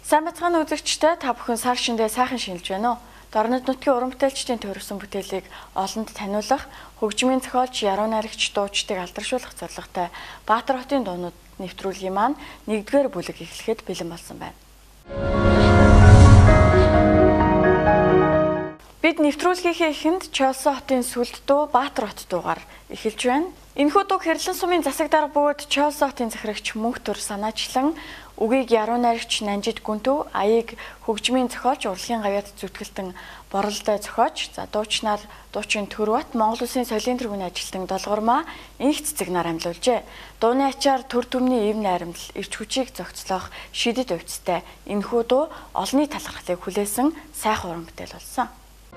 Сайн бацгааны үзэгчтэй та бүхэн сар шиндээ сайхан шинэлж байна уу? Дорнод нутгийн уран бүтээлчдийн төрөсөн бүтээлийг олонд таниулах, хөгжмийн зохиолч Яруу найрагч дуучдыг алдаршуулах зорилготой Баатар хотын дуунууд нэвтрүүлгийн маань 1-р бүлэг эхлэхэд бэлэн болсон байна. Бид нэвтрүүлгийнхээ эхэнд Челси хотын сүлд дуу Баатар хот дуугаар эхэлж байна. Энэхүү дууг Хэрлэн сумын засаг дарга бөгөөд Челси хотын захирагч Мөнхтөр санаачлан үгийг Яруу найрагч Нанжид Гүнтүү, аяыг хөгжмийн зохиолч урлагийн гавьяат зүтгэлтэн Боролдой зохиолч, дуучнаар дуучин Төрбат, Монгол Улсын соёлын тэргүүний ажилтан Долгормаа инх цэцэгнаар амьлуулжээ. Дууны ачаар төр төмний эв найрамдал, эрч хүчийг зохицлох шидэд увцтай энэхүү дуу олонний талархлыг хүлээсэн сайхан уран бүтээл болсон.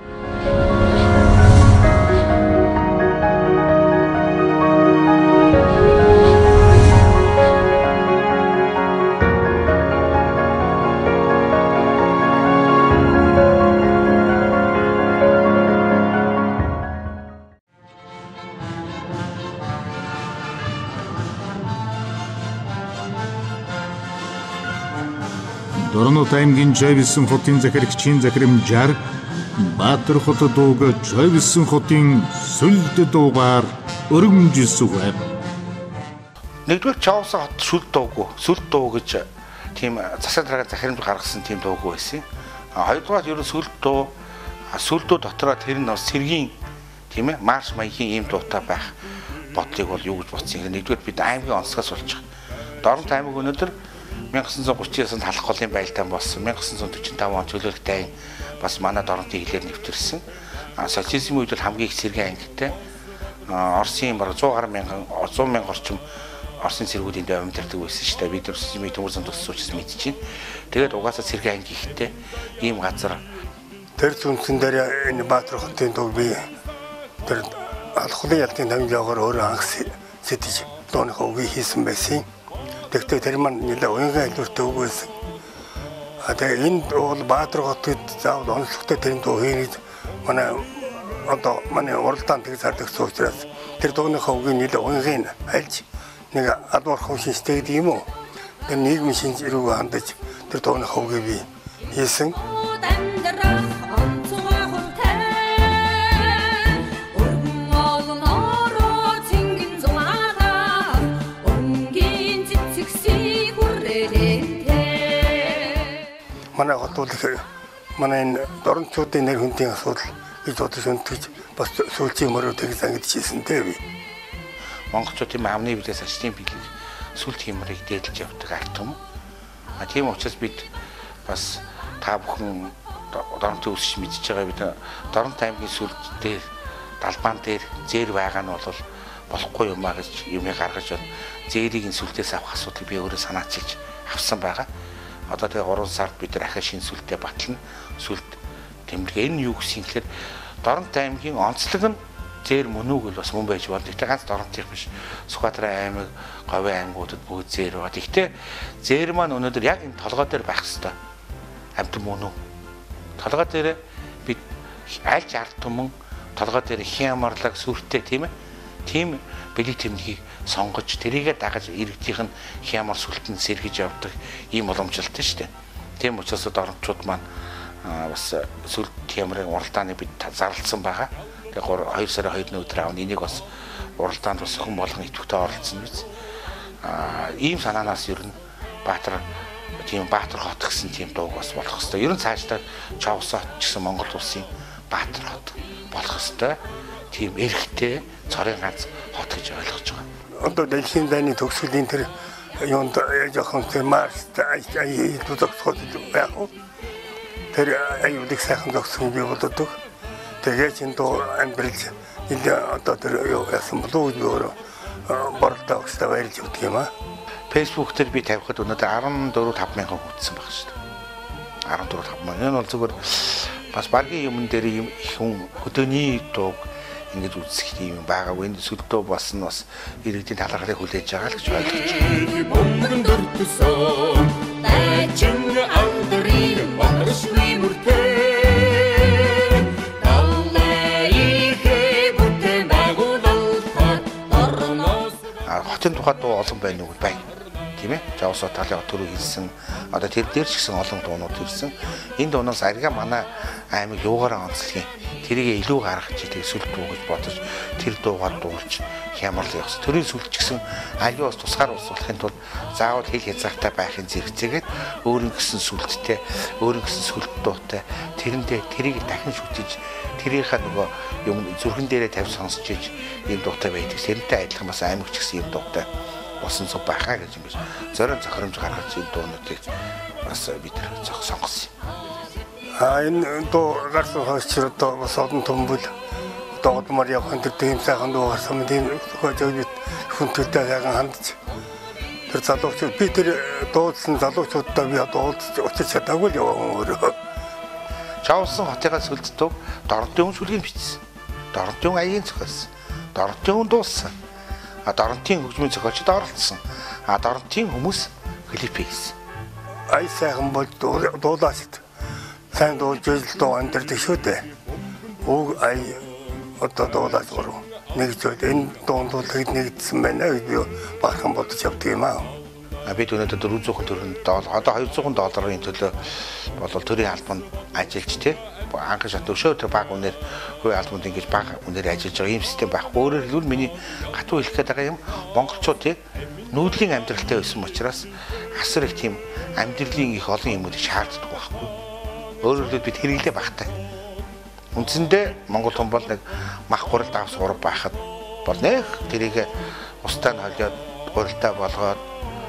Дорнод аймгийн Жойвилсэн хотын захирагчийн захирамжаар Баатар хот дууг Жойвилсэн хотын сүлд дуугаар өргөмжилсүгэ. Нэгдүгээр Челси хот сүлд дуу гэж тийм засаг даргын захирамж гаргасан тийм дуугүй байсан. Хоёрдугаар ерөн сүлд дуу дотроо тэр нь бас сэргийн тийм ээ марш маягийн ийм дуутай байх бодлыг бол юу гэж бодсон. Нэгдүгээр бид аймгийн онцгоос болж байгаа. Дорнод аймаг өнөөдөр 1930-аас халах голын байлдаан болсон. 1945 он төлөөлөлтөй бас манай Дорнодын хилээр нэвтэрсэн. Социализмын үед бол хамгийн их цэргийн ангитай. Оросын бараг 100 мянган орчим Оросын цэргүүдийн дэв амьдардаг байсан шүү дээ. Бид нар социализмын төмөр зам туссан учраас мэдчихээн. Тэгээд угаасаа цэргийн анги ихтэй ийм газар. Тэр зүнсэн дээр энэ Баатар хотын дуу би тэр алхлын ялтын тамжаагаар өөрөө анх сэтэж дууныхаа үгийг хийсэн байсан. Тэгтээ тэр маань нэлээд уянгаа илүүртэй үг байсан. Тэгээ энэ бол Баатар хотод заавал онцлогтой тэр дуу хийгээд манай уралдаан тэг зардагсан учраас тэр дууныхаа үгийг нэлээд уянгийн альж нэг адуурхан шинжтэй гэдэг юм уу? Тэр нийгмийн шинж рүү хандаж тэр дууныхаа үгийг би хийсэн. Манай хот бол манай энэ дорночдын нэр хүндийн асуудал гэж бодож өнтгөж бас сүүлчийн мөрөөр тэгж ангидчихсэн дээ би. Монголчуудын амны билээс ажлын билийг сүлд хэмрийг дээдлж явдаг арт юм. Тийм учраас бид бас та бүхэн Дорнодын үсч мэдж байгаа бид Дорнод аймгийн сүлд дээр далбаан дээр зээр байгаа нь бол болохгүй юм а гэж юм гаргаж байна. Зээрийг нь сүлдээс авах асуудыг би өөрөө санаачилж авсан байгаа. Одоо тэгээ 3 сард бид нар ахаа шинэ сүлдээ батлана. Сүлд тэмдэглэг энэ юу гэсэн гэхээр Дорнод аймгийн онцлог нь зээр мөнүүг л бас мөн байж болно. Тэгтээ ганц Дорнодын биш. Сүхбаатарын аймаг, Говийн аймагуудад бүгд зээр байгаа. Тэгтээ зээр маань өнөөдөр яг энэ толгой дээр байх хэвээр амт мөнүү. Толгой дээр бид альч ард түмэн толгой дээр хямарлаг сүртэй тийм ээ. Тийм бэлэг тэмдгийг сонгож тэрийгэ дагаж иргэдийнх нь хямар сүлтэнд сэргэж явдаг ийм уламжлалтай шүү дээ. Тийм учраас Дорнодчууд маань бас сүлт хямрын уралдааны бид зарласан байгаа. Тэгээ 2 сарын 2-ны өдөр аав энийг бас уралдаанд бас хүн болгон идэвхтэй оролцсон биз. Ийм санаанаас ер нь Баатар хот гэсэн тийм дууг бас болох хэвээр. Ер нь цаашдаа Челси хот ч гэсэн Монгол улсын Баатар хот болох хэвээр. Тийм эрхтэй цорын ганц хот гэж ойлгож байгаа. Одоо дэлхийн дайны төгсгөлийн тэр юунд жоохон тэр марс зогсоход байх уу? Тэр аюулыг сайхан зогсох би боддог. Тэгээд энэ дуу амьдрал энэ одоо тэр юу яасан болов уу өөрөө Боролдой өгсөд баярлж өгдөг юм аа. Facebook дээр би тавихад өнөөдөр 14-5 мянган хүчсэн баг шүү дээ. 14-5 мянган. Энэ бол зүгээр бас багийн юмн дээр юм хүн өдөөний дуу ингэж үзэх юм байгаа. Энэ сүлдөө бас иргэдийн талархлыг хүлээж байгаа л гэж ойлгож байна. Хотын тухай дуу олон байна уу? Байна. Тийм тийм ээ. Жавс Отаалын төрөө хэлсэн. Одоо тэр дээр ч гэсэн олон дуунууд ирсэн. Энэ дуунаас арга манай аймаг юугаараа онцлог юм. Тэрийг илүү гаргаж идэг сүлд дуу гэж бодож тэр дуугаар дуулж хямрал явах. Төрийн сүлд ч гэсэн аливаас тусгаар усуулахын тулд заавал хэл хязгаартай байхын зэрэгцээгээд өөрийн гэсэн сүлдтэй, өөрийн гэсэн сүлд дуутай тэрэндээ тэрийг дахин шүтэж тэрийнхаа нөгөө юм зүрхэн дээрээ тавь сонсч иж ийм дуутай байдаг. Тэрнтэй адилхан бас аймагч гэсэн ийм дуутай босон цог байхаа гэж юм биш. Зорион цохромж гаргаж ийм дуунуудыг бас бид сонгосон юм. Энэ дуу гарсан хойчроо доо бас олон төмбөл доодмор явахын тэр тийм сайхан дуу гарсан тийм хожоод хүнтэй сайхан хандж тэр залуучууд би тэр дуудсан залуучуудтай би дуудаж очиж чадаагүй л яваа өөрөө. Чавсан хотыгаас сүлдтөг Дорнтын сүлгийг бичсэн. Дорнтын аягийн зохиолсон. Дорнтын дууссан. Дорнтын хөгжмийн зохиолчд оролцсон. Дорнтын хүмүүс клип хийсэн. Ай сайхан бол дуулаач. Сайн дуулж дуу амтэрдэг шүү дээ. Уг ай одоо дуулаач гурав. Нэг зүйл энэ дуундуулыг нэгдсэн байна гэж би баахан бодож явдаг юм аа. Бид өнөөдөр 400 төгрөгийн доллар одоо $200 төлөө болол төрийн албанд ажиллаж тий анх шат өшөө тэр баг үнээр хүү албанд ингэж баг үнээр ажиллаж байгаа юм систем байхгүй. Өөрөөр хэлбэл миний гатуу хэлэх гээд байгаа юм монголчууд тий нүүдлийн амьдралтай байсан учраас асар их тийм амьдралын их олон юмуудыг шаарддаг байхгүй. Өөрөөр хэлбэл бид хэрэглээ багтай. Үндсэндээ монгол хүн бол нэг мах гурал давс ураг байхад бол нэх тэрийг устаа нь холиод гуралтай болгоод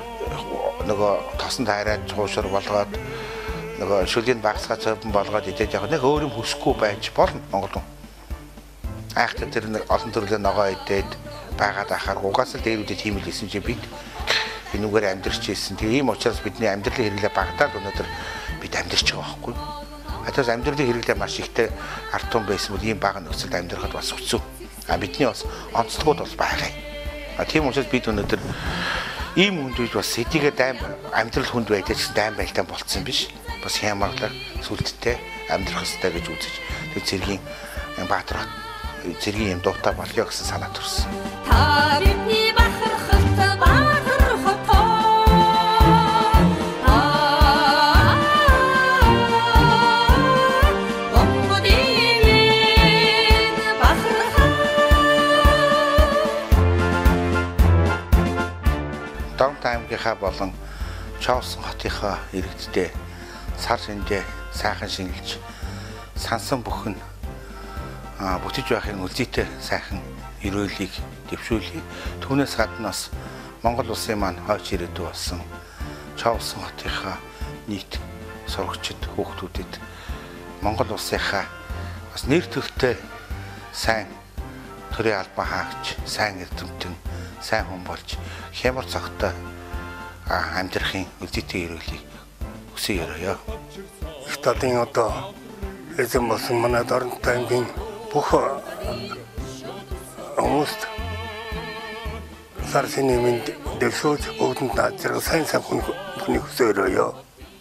нөгөө тосон тайраад хуушар болгоод нөгөө шүлийн багсгаа цовбон болгоод идэж явах нэг өөр юм хүсэхгүй байж болно монгол хүн. Айхтар тэр нэг олон төрлийн ногоо идээд байгаад ахаар угаас л дээрүүдээ тийм л хийсэн чи бид энүүгээр амьдарч ирсэн. Тийм учраас бидний амьдралын хэрэглээ багтаад өнөөдөр бид амьдарч байгаа байхгүй. Хатаас амьдралын хэрэглээ маш ихтэй ард тум байсан бол ийм бага нөхцөлд амьдрахад бас хэцүү. Бидний бас онцлогуд бол байгаа. Тийм учраас бид өнөөдөр ийм хүнд бас сэдигээ дайм амьдрал хүнд байдаг гэсэн дайм байлтаа болцсон биш. Бас хямарлаг сүлдтэй амьдрах хэрэгтэй гэж үзэж тэр цэргийн Баатар цэргийн юм дуутай болё гэсэн санаа төрсөн. Та бидний бахархалт Баатар хотоо Даунтаймгийнхаа болон Чавсан хотынхаа иргэдтэй сар шиндээ сайхан шингэлж сансан бүхэн бүтэж байхын үлзийтэй сайхан өрөөлийг дэвшүүлье. Түүнээс гаднаас Монгол улсын маань хойч ирээдүй болсон Чавсан хотынхаа нийт сурагчид хүүхдүүдэд Монгол улсынхаа бас нэр төртэй сайн төрийн албан хаагч, сайн эрдэмтэн, сайн хүн болж хямар цогтой амьдрахын үлзийтэй өрөөлийг хүсье өрөөё. Их талын одоо эзэн болсон манай Дорнтой аймгийн бүх хүмүүст сар синемэнд дэвшүүлж бүгдэнд наазрах сайн хүний хүсье өрөөё.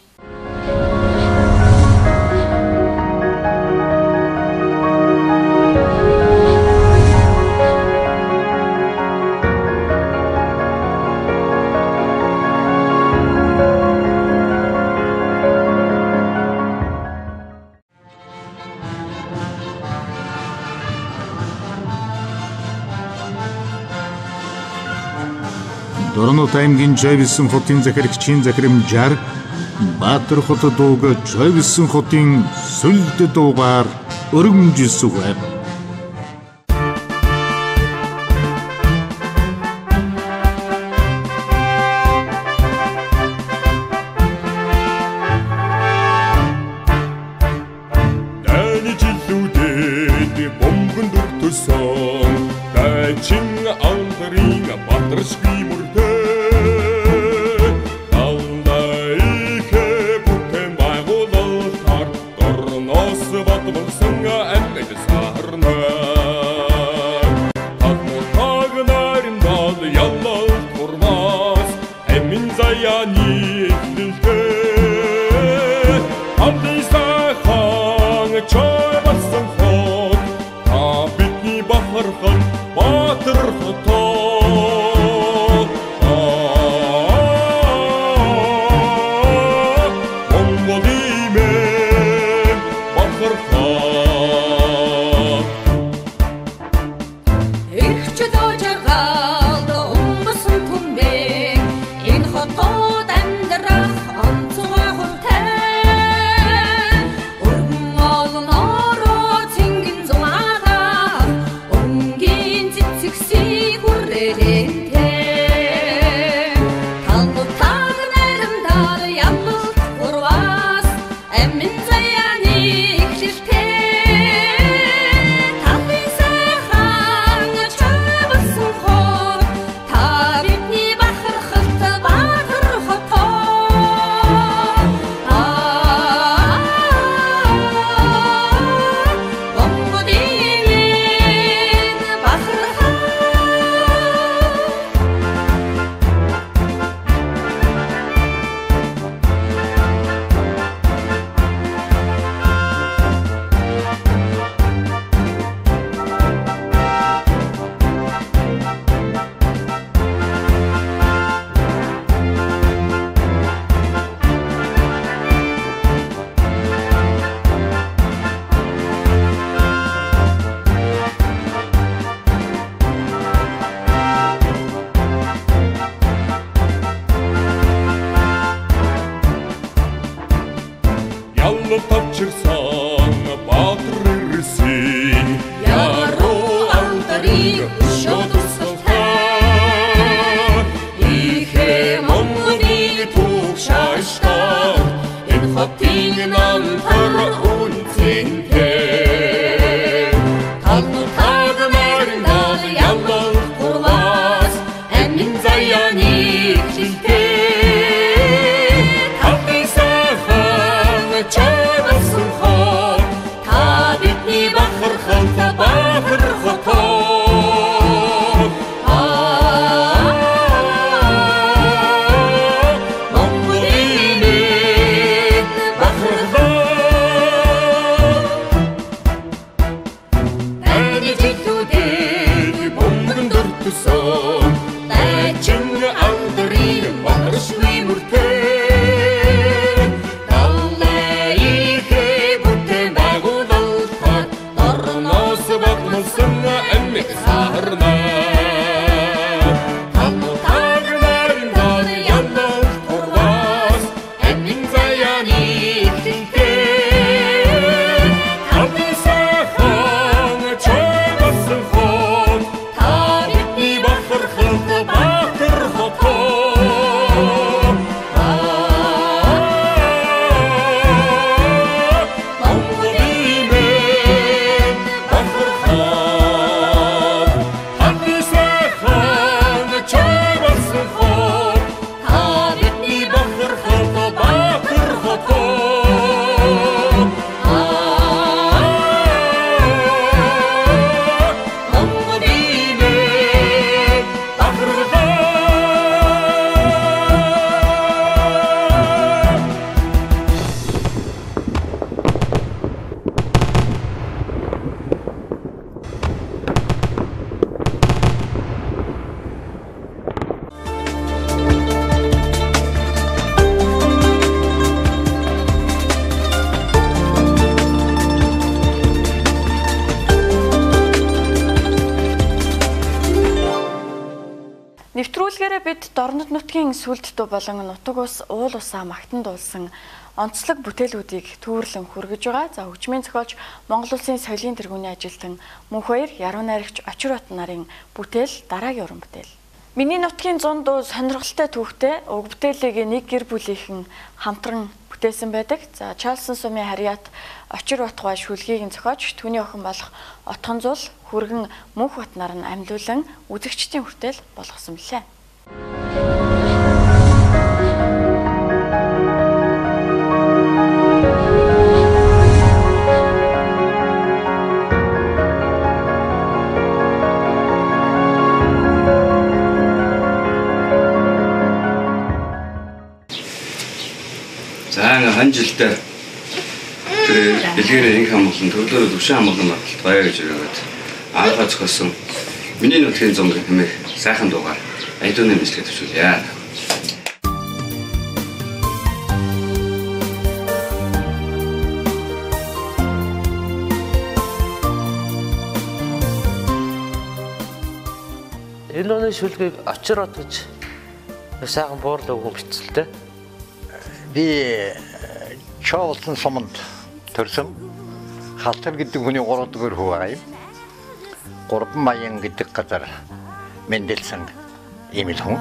Дорнот аймгийн Жойвисэн хотын захирагчийн захирамжаар Баатар хот дууг Жойвисэн хотын сүлд дуугаар өргөмжилсүгэ. Батболсон амьд сарна Онол тавчирсан баатар ирсэн яруу алдарыг шодсолтоо ихэ Монголыг түгшааштай энэ хотын намтар үнцэнтэй талну тагмарын дал ямал курвас эмин заяник жилтэй Нэвтрүүлгээрээ бид Дорнод нутгийн сүлд дуу болон нутаг ус уул усаа магтан дуулсан онцлог бүтээлүүдийг түүрлэн хүргэж байгаа. За хөгжмийн зохиолч Монгол Улсын соёлын тэргүүний ажилтан мөнх баяр яруу найрагч Очир Бат нарын бүтээл дараагийн уран бүтээл. Миний нутгийн 100 дуу сонирхолтой түүхтэй уг бүтээлийг нэг гэр бүлийнхэн хамтран бүтээсэн байдаг. За Чарлсон сумын харьяат Очир Бат гой шүлгийг зохиож түүний охин болох Отхон зул хүргэн мөнх бат нар нь амьлуулан үзэгчдийн хүртэл болгосон билээ. За 한 жилдээ тэр дэлгэрийн инх хамгаалсан төрлөөр төвшин хамгаалсан баталт баяа гэж яриад аалга зохиосон миний нутгийн зам хэмээх сайхан дуугаар аядууны мэдлэгээ төвшүүлье. Энэ дууны шүлгийг Очир Бат гэж сайхан буурлаг өгөн бичсэлтэй. Би Чарлсон суманд төрсөн Халтар гэдэг хүний 3 дугаар хүү байгаа юм. 3 маян гэдэг газар мэндэлсэн ийм л хүн.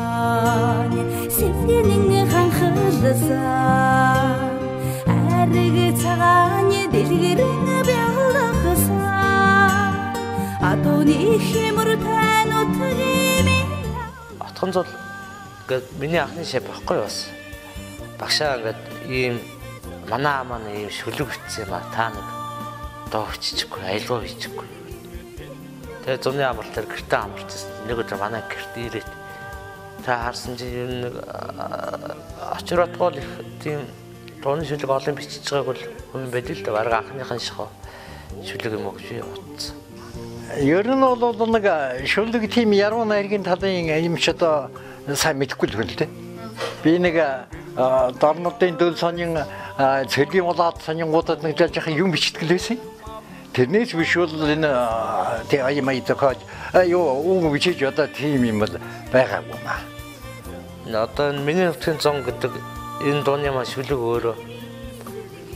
Сэвнэн ханхалсаа ариг цагааны дэлгэрэн бялгасаа адууны хэмртэй нутгийн Отхон зул гэдэг миний анхны шав байхгүй бас. Багшаа ингээд ийм манай маань ийм шүлэг бичсэн ба та нэг доо биччихгүй, аялгаа хийчихгүй. Тэгээ зуны амрал дээр гэртээ амарчсан. Нэг өдөр манай гэрт ирээд та харсан чи нэг Очир Бат гол их тийм дууны шүлэг олон бичиж байгааг бол хүн байд л да бараг анхныхын шахав шүлэг юм уу гэж бодсон. Ер нь бол нэг шүлэг тийм яруу найргийн талын юм ч одоо сайн мэдэхгүй л хүн л дээ. Би нэг Дорнодын дөл сонин цэгийн улаад сонингуудад нэг жаахан юм бичдэг л байсан. Тэрнээс биш бол энэ тэг аймаа идэх ёо уу бичиж одоо тийм юм бол байгаагүй маа. Одоо миний нутгийн зон гэдэг энэ дууны маш шүлэг өөрөө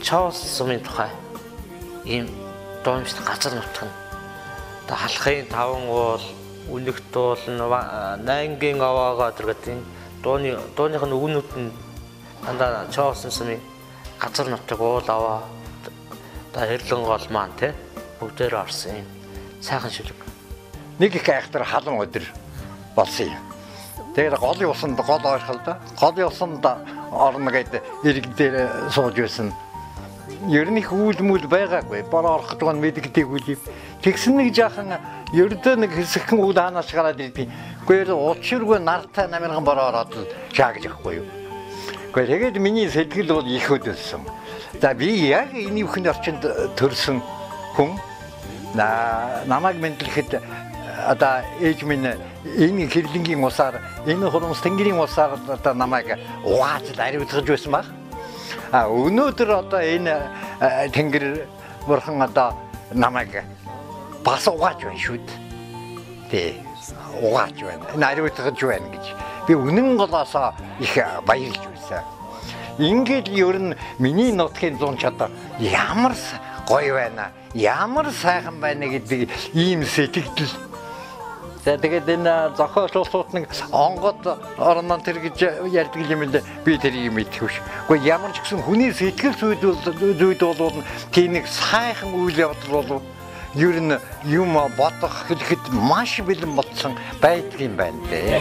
Чоос сумын тухай ийм дууншд газар нутг нь одоо халахын таван уул, үнэгт уул, найнгийн аваага гэдэг дууных нь үгнүүд нь дандаа Чоос сумын газар нутг уул аваа одоо хэрлэн гол маань те бүгдээр орсон юм сайхан шүлэг. Нэг их айхтар халан өдөр болсон юм. Тэгээд голын усанд гол ойрхол да. Голын усанд орно гэдэг ирэг дээр сууж байсан. Ер нь их үйл мүл байгаагүй. Бороо орохтойгоо мэддэггүй юм. Тэгсэн нэг жаахан ердөө нэг хэсэгхэн үйл хаанаас гараад ирдیں۔ Гэхдээ учиргүй нартай намирхан бороо ороод шаагж явахгүй юу. Гэхдээ тэгээд миний сэтгэл бол их өдөлсөн. За би яг энэ бүхэн орчинд төрсөн хүн намайг мэдлэхэд одоо ээж минь энэ хэрлэнгийн усаар энэ хурамс тэнгэрийн усаар одоо намайг угааж ариутгаж байсан баг. Өнөөдөр одоо энэ тэнгэр бурхан одоо намайг бас угааж байна шүү дээ. Тэ угааж байна. Энэ ариутгаж байна гэж би үнэн голоосоо их баярлж байсан. Ингээд ер нь миний нутгийн зун чадвар ямар гоё байна, ямар сайхан байна гэдэг ийм сэтгэл. За тэгээд энэ зохиолчлууд нэг онгод орноо тэр гэж ярьдаг юм л би тэрийг мэдэх биш. Гэхдээ ямар ч гэсэн хүний сэтгэл зүйд бол тийм нэг сайхан үйл явдал бол ер нь юм бодох хэлэхэд маш бэлэн болсон байдаг юм байна дээ.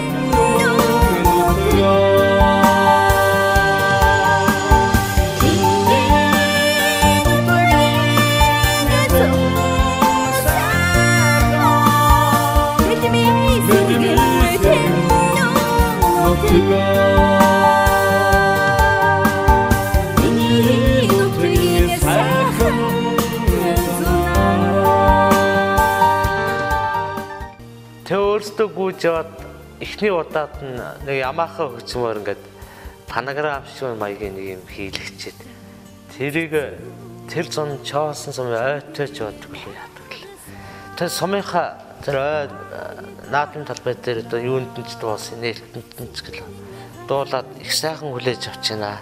Өөрсдөө гүйж яваад эхний удаад нь нэг ямаахан хөгжмөр ингээд панограм шиг маягийн нэг юм хийлэгчээд тэрийг тэр зон Чоосон сум ойтойч боддог л яадаг л. Тэр сумынхаа тэр наадмын талбай дээр одоо юунд нь ч дуусан нээлттэнд ч гэл дуулаад их сайхан хүлээж авч байна.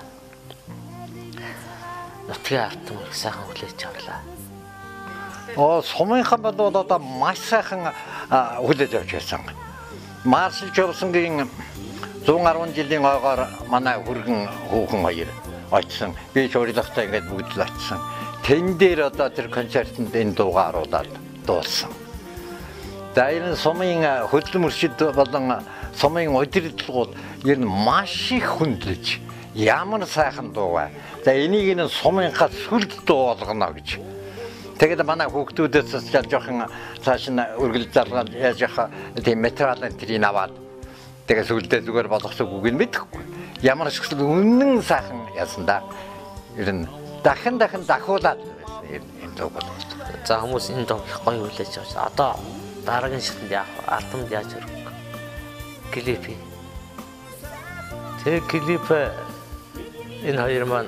Нутгийн артан их сайхан хүлээж авлаа. Сумынхан бол одоо маш сайхан хүлээж авч байсан. Маршал Жорсонгийн 110 жилийн ойгоор манай хүргэн хүүхэн хоёр очсон. Би чорилгахтай ингээд бүгд л очсон. Тэн дээр одоо тэр концертанд энэ дуугаа оруулаад дуулсан. За энэ сумын хөдөлмөр мөршид болон сумын удирдлагууд ер нь маш их хүндлэж ямар сайхан дуу бай. За энийг энэ сумынхаа сүлд дуу болгоно гэж. Тэгээд манай хүүхдүүдээс ч жоохон цааш нь үргэлж залгаад яаж яхаа тийм материалын тэрийг аваад тэгээд сүлдээ зүгээр болгох үгийг мэдэхгүй. Ямар ч гэсэн үнэн сайхан яасан да. Ер нь дахин дахиулаад байсан юм дуу бол. За хүмүүс энэ дуу их гоё хүлээж авч одоо дараагийн шатнд яах вэ? Альбомд яаж өргөх? Клип. Тэр клип энэ хоёр маань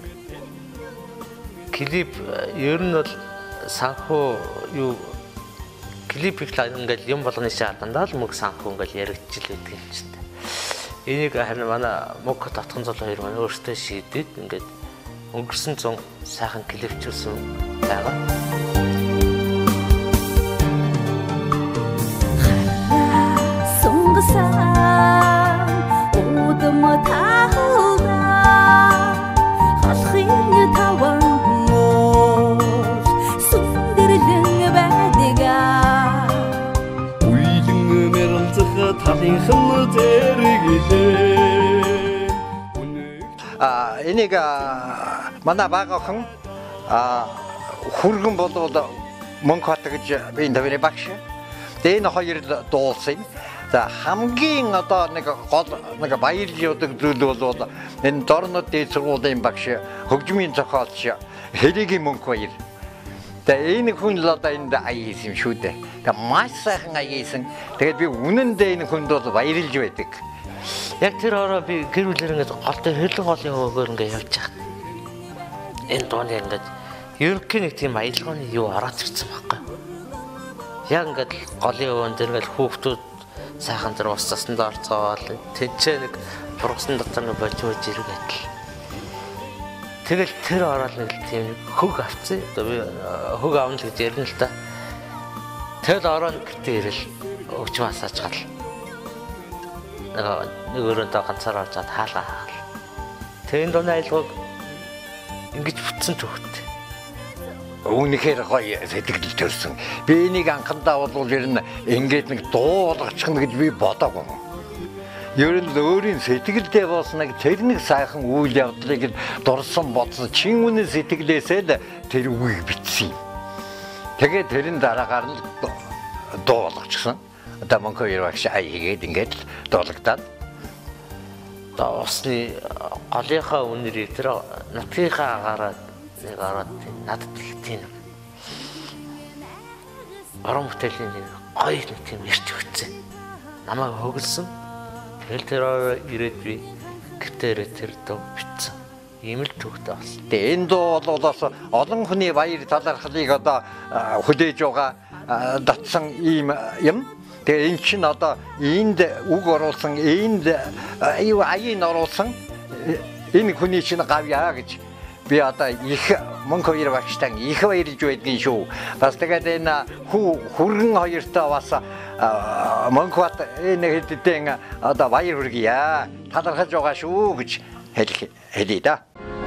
клип ер нь бол санхүү юу клип их ингээд юм болгоны шаардандаа л мөг санхүү ингээд яригдчихл байдаг юм чинь. Энийг харин манай Мог татхан зол хоёр маань өөртөө шийдээд ингээд өнгөрсөн 100 сайхан клипчилсэн байгаа. Энийг манай багахан хүргэн болвол Мөнх хот гэж би энэ тавны багш. Тэгээ энэ хоёр дуулсан. За хамгийн одоо нэг гол нэг баярлж явдаг зүйл бол энэ дорнод дээд сургуулийн багш хөгжмийн зохиолч Хэригийн Мөнх баяр. Тэгээ энэ хүн л одоо энд аяас юм шүү дээ. Тэгээ маш сайхан аяасан. Тэгээд би үнэндээ энэ хүнд бол баярлж байдаг. Яг тэр ороо би гэр бүлээр ингээд гол дээр хэрлэн голын өгөөр ингээд явж байгаа. Энэ дооны ингээд ерөнхий нэг тийм аялгауны юу ороод ирсэн байхгүй. Яг ингээд голын өвөн дээр ингээд хүүхдүүд сайхан тэр ус цаснд орцоол тэнцээ нэг бургасан дотор нэг бож иргэтэл. тэгэл тэр ороод нэг тийм хөг авцсан. Хөг авна гэж ярина л та. Тэгэл ороод гэтээ ирэл өгч масааж гал. Нэг өрөөндөө ганцаар орж чад хаалга хаал. Тэнд дуны айлгыг ингэж бүтсэн төгтөө. Үүнийхээр гоё сэтгэл төрсөн. Би энийг анхандаа бол ер нь ингээд нэг дуу болгочих нь гэж би бодоогүй. Ер нь өөрийн сэтгэлдээ болсныг тэр нэг сайхан үйл явдлыг дурсан бодсон чин үнэн сэтгэлээсээ л тэр үгийг бичсэн юм. Тэгээд тэрэн дараагаар нь дуу болгочихсон. Одоо Монголын багш аягээд ингээд дуулагдаад усны голынхаа үнэрийг тэр нутгийнхаа агаараа нэг ороод надад тийм орон бүтээлийн нэг гоё нэг тийм ирч өгцөө. Намайг хөглсөн. Тэгэл тэр ирээд би гэртээ тэр дуу бичсэн. Ийм л төгтөө бас. Тэгээ энэ дуу бол бас олон хүний баяр талархлыг одоо хүлээж байгаа татсан ийм юм. Тэгээ эн чинь одоо энд үг оруулсан, энд аяын оруулсан энэ хүний чинь гавьяа гэж би одоо их Монго хоёр багштай их баярлж байдгийн шүү. Бас тэгээд энэ хүргэн хоёртоо бас Монголд энэ хэдэн одоо баяр хүргье. Талархаж байгаа шүү гэж хэлье да.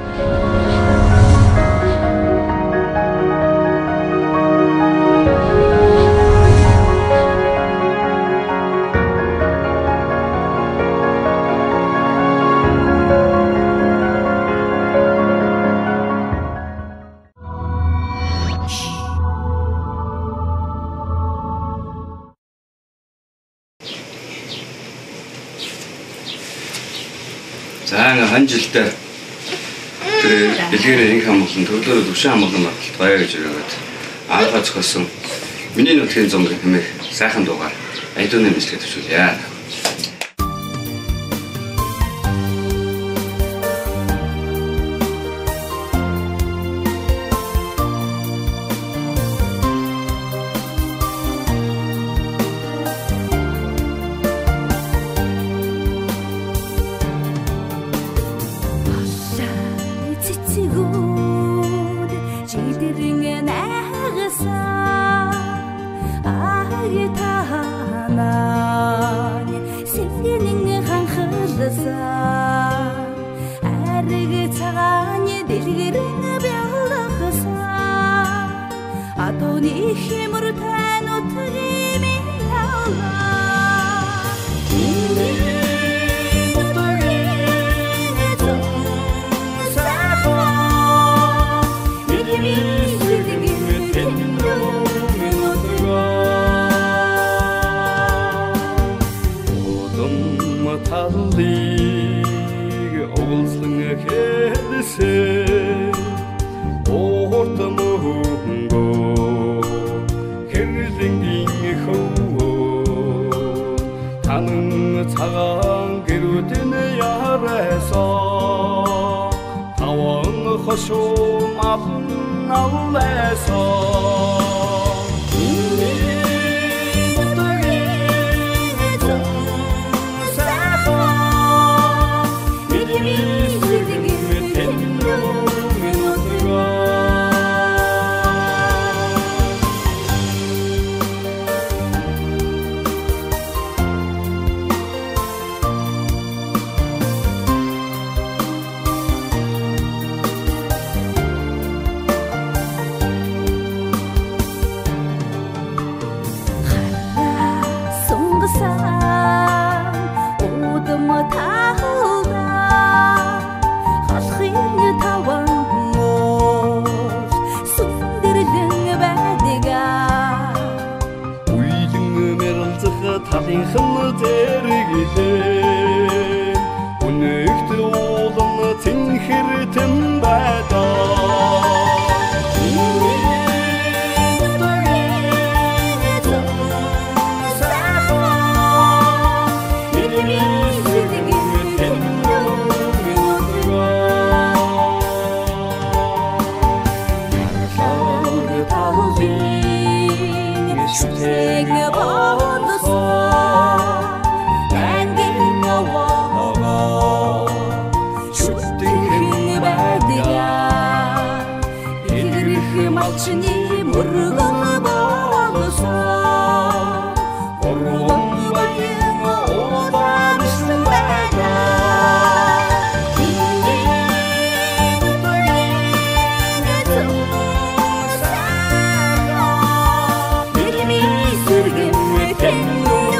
한 жилдээ тэр дэлгэрийн инх хамгаалсан төрлөөр төвшин хамгаалсан баталт гоё гэж яриад анхаа зохиосон миний нутгийн зам хэмээх сайхан дуугаар айдууны мэдлэгээ төвшүүлье. 주님 모르고 보노사 모르고 보이고 오다 무슨 말이야 인기는 돌리는 동사가 느낌이 슬금을 뱉는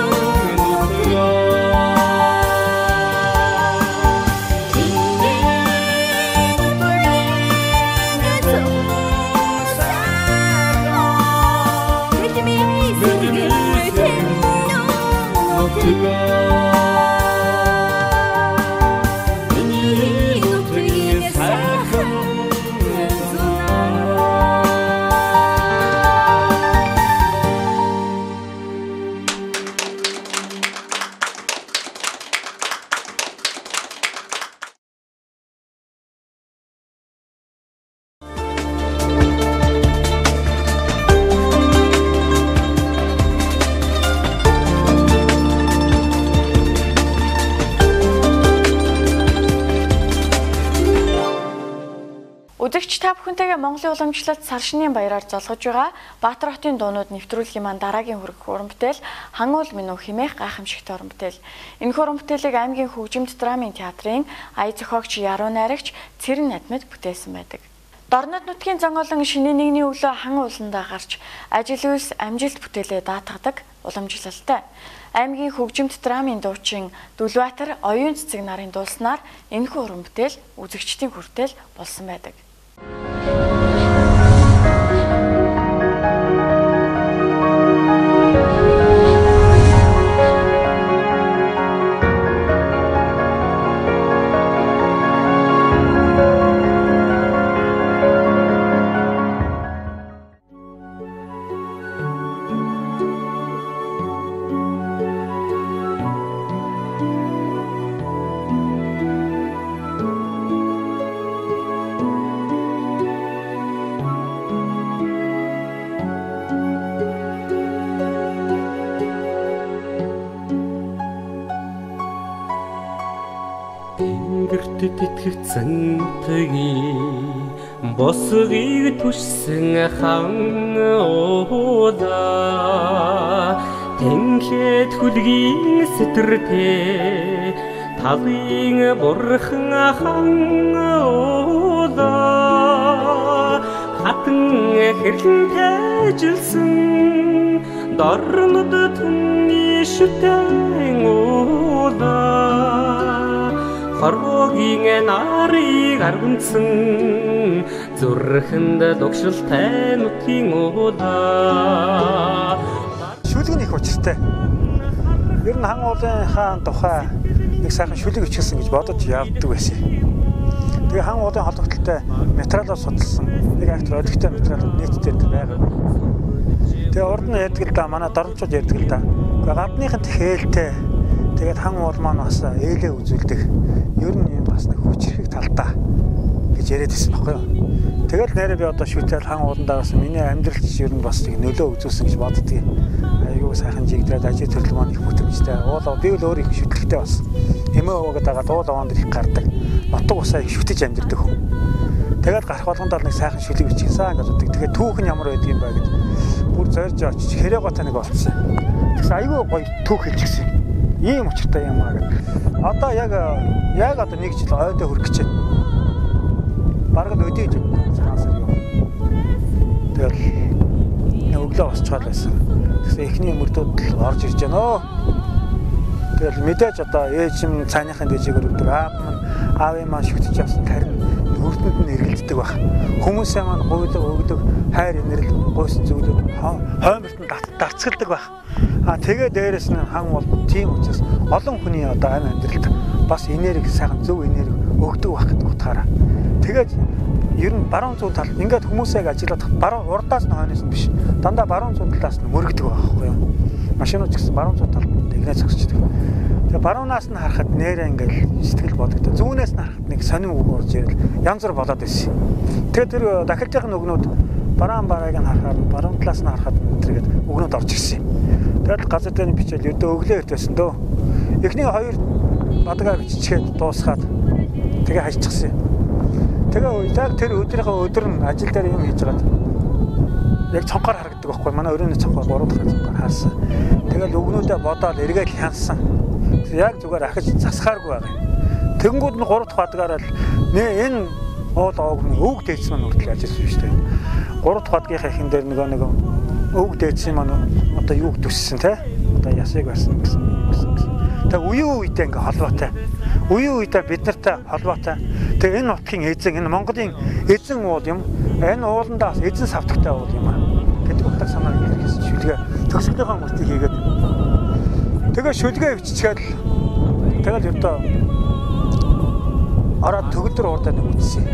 Үзэгч та бүхэнтэйгээ Монголын уламжлалт сар шинийн баяраар залгаж байгаа Баатар хотын дуунууд нэвтрүүлгийн маань дараагийн хүрэх уран бүтээл Хан уул минь үү хэмээх гайхамшигтай уран бүтээл. Энэ уран бүтээлийг аймгийн хөгжимд драмын театрын ая зохиогч Яруу найрагч Цэрэн Надмид бүтээсэн байдаг. Дорнод нутгийн зонгоолон шинийн нэгний өглөө хан ууландаа гарч ажил үйлс амжилт бүтээлээ даатгадаг уламжлалтай. Аймгийн хөгжимд драмын дуучин Дүлбаатар оюун цэцэг нарын дуулснаар энэхүү уран бүтээл үзэгчдийн хүртэл болсон байдаг. Тэтгэгдсэн төгий босгийг түшсэн хан уулаа тэнхэд хүлгийн сэтэртэй талын бурхан хан уулаа хатан хэрлэнтэй жилсэн дорнод түнний шүтэн уулаа Хорвогийн нарыг аргунсан зүрхэнд догшилтай нутгийн уулаа Шүлэг нь их учиртай. Ер нь хан уулын хаан тухай нэг сайхан шүлэг өчгсөн гэж бодож явдаг байсан. Тэгээ хан уулын холбогдлолтой материалаар судалсан нэг актер олигтой материалууд нийтдээ байгаа. Тэгээ урд нь ярьдаг л да манай дорночууд ярьдаг л да. Гадныхын тэхээлтэй тэгээд хан уул маань бас ээлээ үзүүлдэг. Ер нь юм бас нэг хүчрхэг талдаа гэж яриад байсан байхгүй юу. Тэгэл нэрээ би одоо шүтэл хан ууландаа бас миний амьдралч ер нь бас нэг нөлөө үзүүлсэн гэж боддгийг. Айгуу сайхан жигдрээд ажил төрөл маань их бүтэмжтэй. Уул би л өөр их шүтлэгтэй бас. Эмээ уугаад байгаа дуул овоонд их гардаг. Нутаг усаа их шүтэж амьдэрдэг хүн. Тэгээд гарах болгонд л нэг сайхан шүлэг бичсэн гэж боддог. Тэгээд түүхэн ямар байдаг юм бэ гэд бүр зорж очиж хэрээготой нэг болцсон. Тэгсэн айгуу гоё түүх хэлчихсэн. Ийм учиртай юм аа гэд. Одоо яг одоо нэг жил ойдоо хүрэх гэж байна. Бараг л өдөө гэж санаасаа юу. Тэгэл өглөө босчоод байсан. Тэгсэн эхний мөрдүүд орж ирж байна оо. Тэгэл мэдээж одоо ээжим цааныхын дэжигээр өгдөг аав маань аавын маань шүтэж явсан тарин нүрдэнд нь эргэлддэг баг. Хүмүүсээ маань гуйлаг өгдөг хайр инэрл гойс зүглүүд хойморт нь дарцгалдаг баг. Тэгээ дээрэс нь хан бол тийм учраас олон хүний одоо амь амьдралд бас энерги сайхан зөв энерги өгдөг байх гэдэг утгаараа. Тэгээд ер нь баруун зүүн тал ингээд хүмүүсээ ажиллаад баруун урдаас нь хойноос нь биш. Дандаа баруун зүүн талаас нь мөрөгдөг байхгүй юу? Машинууд ч гэсэн баруун зүүн талд игнэ зогсчихдаг. Тэгээ баруунаас нь харахад нэрээ ингээд сэтгэл бодогдоо. Зүүнээс нь харахад нэг сонин үг орж ирэл янз бүр болоод байсан. Тэгээд тэр дахилтын өгнүүд бараан барааг нь харахад баруун талаас нь харахад тэргээд өгнүүд орж ирсэн. Тэгээд газар дээр бичээл ердөө өглөө ирдсэн дөө. Эхний хоёр бадгаа биччихэд дуусгаад тэгээ хажчихсан. Тэгээ яг тэр өдрийнхөө өдөр нь ажил дээр юм хийж байгаад яг цонхоор харагддаг байхгүй. Манай өрөөний цонхоор 3 дахь цонхоор хаасан. Тэгэл өгнүүдээ бодоод эргээд хянсан. Яг зүгээр ахиж засахааргүй байгаа. Тэгэнгүүт нь 3 дахь бадгаараа л энэ уул оог өг дээдсэн маань хүртэл ажилласан шүү дээ. 3 дахь бадгийнхаа хин дээр нэг өг дээдсэн маань одоо юуг төссөн те. Одоо ясыг барьсан гэсэн. Тэг үеийн үедээ ингээ холбоотой. Үеийн үедээ бид нартай холбоотой. Тэг энэ нутгийн эзэн, энэ Монголын эзэн уул юм. Энэ ууландаа эзэн савтагтай уул юм аа. Гэдэг утга санааг илэрхийлсэн шүлгээ төгсгөлийнхаа мөртийг хийгээд. Тэгээ шүлгээ өвччихээд тэгэл ердөө ороод төгөлдөр уурдаа нэг үтсэн.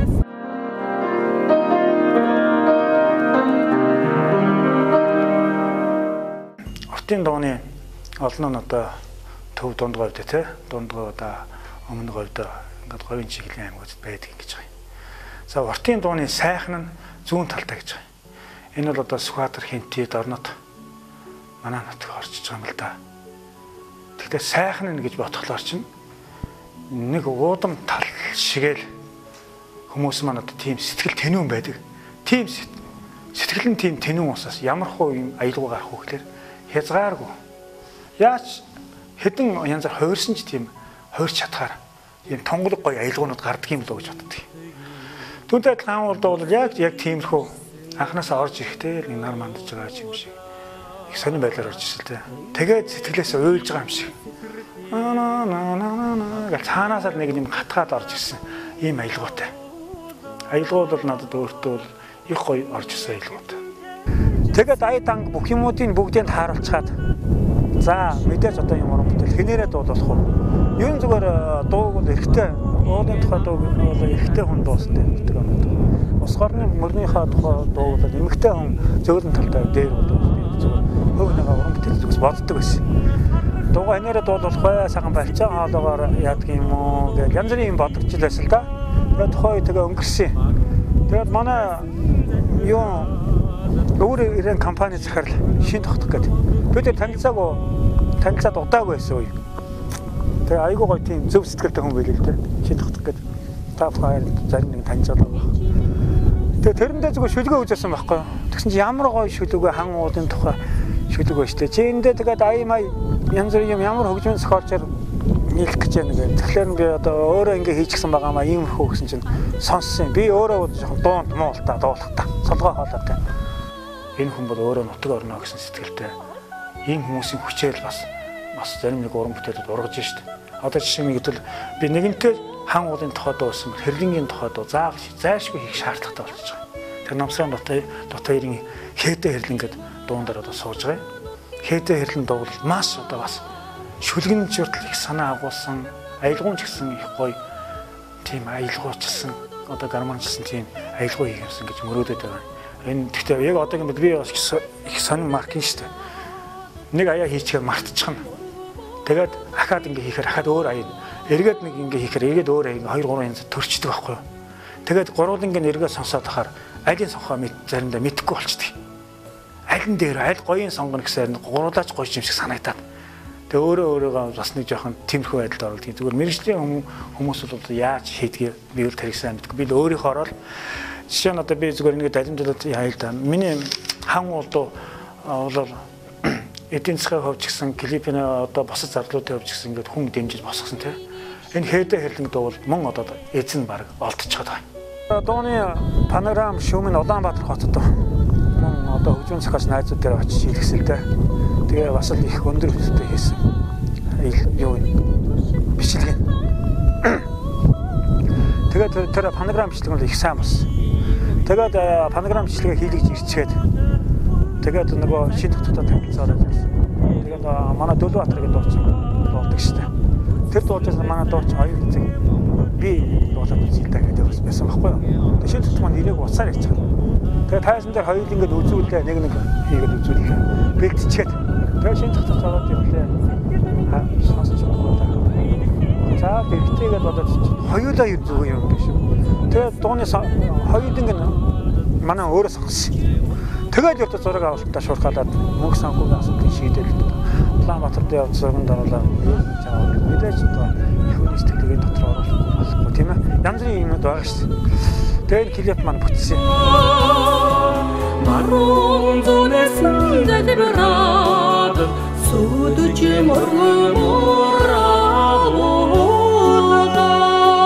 Уртын дууны олон нь одоо төв дунд говьд те дунд говьда өмнө говьда ингээд говийн чиглэлийн аймагт байдаг гэж байгаа юм. За уртын дууны сайхан нь зүүн талтай гэж байгаа юм. Энэ бол одоо Сүхбаатар хинти дорнод манай нутаг орчиж байгаа юм л да. Тэгтээ сайхан нь гэж бодхолоор чинь нэг уудам тал шигээл хүмүүс маань одоо тийм сэтгэл тэнүүн байдаг. Тийм сэтгэл нь тийм тэнүүн усаас ямар хуу юм аялгаа гарах вэ гэхээр хязгааргүй. Яаж хэдэн янзаар хувирсан ч тийм хувирч чадхаар ийм тонголог гоё аялгуунууд гардаг юм болоо гэж боддог. Түүнтэй адилхан бол яг тиймэрхүү анханасаа орж ирэхдээ нэг нар мандаж байгаа юм шиг. Их сонирн байдлаар орж ирсэн тэ. Тэгээд сэтгэлээс уйлж байгаа юм шиг. Гэл цаанаасаа нэг юм хатгаад орж ирсэн ийм аялгуутай. Аялгууд бол надад өөртөө их гоё орж ирсэн аялгуутай. Тэгээд ая данг бүх юмуудыг бүгдийг тааруулцгаад за мэдээж одоо юм уран бүтээл хинээрээ дуулах уу? Ер нь зүгээр дууг бол эрэгтэй уулын тухай дууг бол эрэгтэй хүн дуусна гэдэг юм. Ус хорны мөрнийхээ тухай дууг бол эмэгтэй хүн зөөлөн талтай дээр бол зүгээр хөв нэг уран бүтээл зүгс боддог байсан. Дууга хинээрээ дуулах бай сайхан балчаа хоолоогоор яадаг юм уу гэж янз бүрийн юм бодож байсан л да. Тэгээд тухай тэгээ өнгөрсөн. Тэгээд манай юу өөр ирэн компани захирал шин тогтох гэдэг. Бид танилцаад удаагүй байсан үе. Тэгээ айгуу гоё тийм зөв сэтгэлтэй хүн байлээ л дээ. Шин тогтох гэдэг. Та хоёр зарим нэг танилцаад байгаа. Тэгээ тэрэндээ зүгээр шүлгээ үзсэн байхгүй. Тэгсэн чи ямар гоё шүлгээ хан уудын тухай шүлгээ штэ. Чи эндээ тэгээд ая май янз бүрийн юм ямар хөгжмөн зохиолчоор нийлэх гэж байна гэдэг. Тэгэхээр би одоо өөрөө ингэ хийчихсэн байгаа маа иймэрхүү гэсэн чинь сонссон. Би өөрөө жоохон дуунд муултаа дуулах та. Солгоо хоолой та. Энэ хүн бол өөрөө нутаг орно гэсэн сэтгэлтэй ийм хүмүүсийн хүчээр бас зарим нэг уран бүтээлүүд ургаж штэ. Одоо жишээ нь гэдэл би нэгэнтээ хан уулын тухай дуусан хэрлэнгийн тухай дуу зайлшгүй хийх шаардлагатай болчихж байгаа. Тэр намсрын дотоорын хээдэ хэрлэнгээд дуундар одоо сууж байгаа. Хээдэ хэрлэн дуул маш одоо бас шүлгэн журтал их санаа агуулсан аялгуун ч гэсэн их гоё тийм аялгуучсан одоо гармончсан тийм аялгуу хийгсэн гэж мөрөөдөд байгаа. Энэ гэхдээ яг одоогийн би бас их сонин маркин шүү дээ. Нэг аяа хийчихээр мартчихна. Тэгээд ахаад ингээ хийхээр ахаад өөр аяа. Эргээд нэг ингээ хийхээр эргээд өөр аяа 2 3 янз төрчдөг байхгүй юу. Тэгээд гурвуулангийн эргээд сонсоод ахаар алийг сонхоо заримдаа мэдэхгүй болчдөг. Аль нь дээр аль гоёын сонгоно гэсээр гурвуулаач гоё юм шиг санагдаад. Тэгээ өөрөөгөө бас нэг жоохон тиймэрхүү байдалд оролдгийг зүгээр мэрэгжлийн хүмүүс бол яаж хийдгийг би л тэрийг сайн мэдгүй. Би л өөрийнхөө орол жишээ нь одоо би зүгээр нэг далимжлаад яа л да. Миний хан уулдуу бол эдийн засгийн хувьд ч гэсэн клипийн одоо босод зарлуудын хувьд ч гэсэн ингээд хүн дэмжиж босгосон тийм. Энэ хээдэ хэрлэнг дуу бол мөн одоо эзэн баг олдчиход байгаа. Дууны панорам шүүмэн Улаанбаатар хотод мөн одоо хөгжмөн зохиолч найзууд дээр очиж хийлгэсэлтэй. Тэгээ бас л их өндөр хүчтэй хийсэн. Юу бичлэг. Тэгээд тэр панорам бичлэг нь их сайн болсон. Тэгээд панорам бичлэгээ хийлгэж ирчээд тэгээд нөгөө шин тогтолцоо танилцаад байсан. Тэгээд манай Дөлбаатарын дуучин болдог штэ. Тэр дуучаас манай дууч хоёр эзэн би дуулаад үзэлтэй гэдэг бас байсан байхгүй юу. Тэгээд шин тогтолцоо маань нэрийг уцаар ярьчих. Тэгээд тайсан дээр хоёул ингээд үзүүлээ нэг хийгээд үзүүлээ. Бэлтчихэд тэгээд шин тогтолцоо ороод ирлээ. Сонсож байгаа. За бэлтээгээд бодоод хоёулаа юу зүг юм биш үү. Тэгээд дууны хоёул ингээд манай өөрөө сонгосон. Тэгээд өөртөө зураг авалтаа шуурхалаад мөнгө санхүүгийн асуудлыг шийдэл. Улаанбаатарт явж зурганд оруулаад мэдээж одоо их хүний сэтгэлгээ дотор оруулах болохгүй тийм ээ. Янз бүрийн юмуд байгаа шүү дээ. Тэгээд клип маань бүтсэн. баруун зүнэсэн залбираад сүдэж мөргөмөр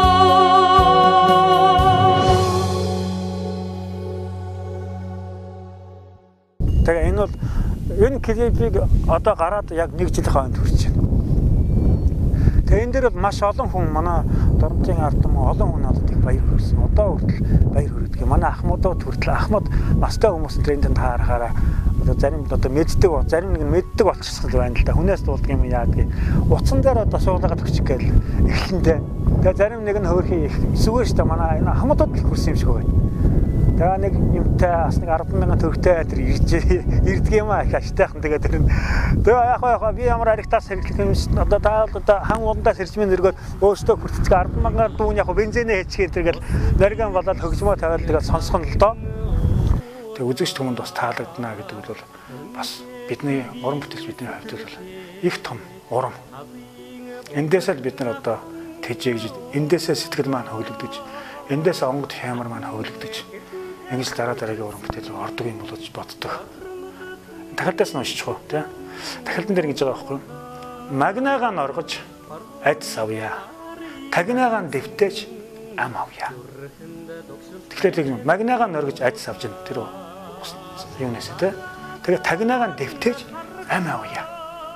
Тэгээ энэ бол энэ клипийг одоо гараад яг 1 жил хойно хүрч байна. Тэгээ энэ дээр бол маш олон хүн манай Дорнотын ард түмэн олон хүн надад их баяр хүрсэн. Одоо хүртэл баяр хүргэдэг. Манай ахмадууд хүртэл ахмад настай хүмүүс энэ тэнд харахаараа одоо зарим одоо мэддэг, зарим нэг нь мэддэг болчихсон л байна л да. Хүнээс дуулдаг юм яадаг. Утсан дээр одоо суулгаад өгчих гээл эхлэндээ. Тэгээ зарим нэг нь хөөрхий зүгээр шүү дээ. Манай энэ ахмадууд л хүрсэн юм шиг байна. Тэгээ нэг юмтай бас нэг 10,000 төгрөгтэй тэр ирдэг юм аа их аштайхан тэгээ тэр яг би ямар аригтаас хэрэглэх юм одоо одоо хан уундаас хэрчмэн зэрэгэл өөртөө хүртцэг 10,000 дүүн яг бензинээ хийчихээ тэргээл нариган болоод хөгжмөө тавиал тэгээ сонсох нь л доо. Тэгээ үзэгч хүмүүнд бас таалагдана гэдэг бол бас бидний уран бүтээлч бидний хувьд бол их том урам. Эндээсээ бид нар одоо тэжээгж эндээсээ сэтгэл маань хөглөгдөж эндээсээ онгод хямар маань хөглөгдөж ингэж дараагийн уран бүтээл рүү ордог юм болож боддог. Дахиадаас нь уншиж хоо тий. Дахиадн дээр ингэж байгаа байхгүй. Магнагаа норгож айдас авъя. Тагнагаа дэвтэж ам авъя. Тэгэхээр магнагаа норгож айдас авч ин тэр юунаас тий. Тэгээ тагнагаа дэвтэж ам авъя.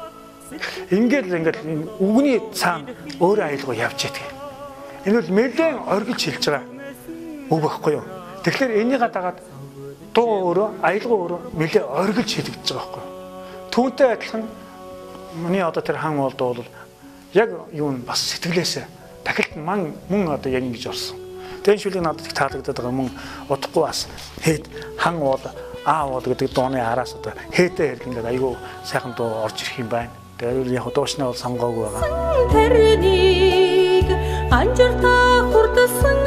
Ингээд үгний цаана өөр айлгуу явж идэг. Энэ бол нэлээд оргиж хэлж байгаа үг байхгүй юу? Тэгэхээр энийг дагаад дуу өөрөө аялгаа өөрөө нэлээд оргилж хэлэгдэж байгаа байхгүй. Түүнтэй адилхан миний одоо тэр хан болд бол яг юу н бас сэтгэлээсээ дахилт мөн одоо яг ингэж орсон. Тэн шүлэг надад их таалагдаад байгаа мөн удахгүй бас хэд хан бол аав гэдэг дууны араас одоо хээтэй хэрэг ингээд айгүй сайхан дуу орж ирэх юм байна. Тэгээд яг дуушнаа бол сонгоогүй байгаа. Тэрнийг анжиртаа хүрдсэн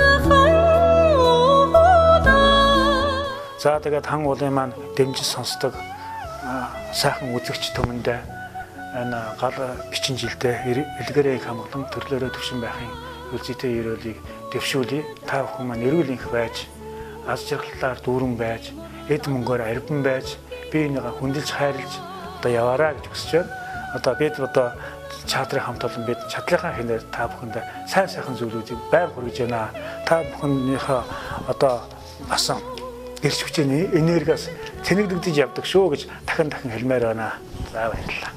За тэгээд хан уулын маань дэмжиж сонсдог сайхан үзэгч түмэндээ энэ гал бичин жилдээ элгэрээ хамглан төрлөөрөө төвшин байхын үлзийтэй ерөөлийг дэвшүүлье. Та бүхэн маань эрүүл энх байж, аз жаргалаар дүүрэн байж, эд мөнгөөр арбан байж, би энийгээ хүндэлж хайрлж одоо яваарай гэж хүсэж байна. Одоо бид одоо чадрын хамт олон бид чадлынхаа хинээр та бүхэндээ сайн сайхан зүйлүүдийг байнга хүргэж байна. Та бүхнийхээ одоо басан гэрч хүчний энергиас цэнэгдэгдэж явдаг шүү гэж дахин хэлмээр байна. За баярлалаа.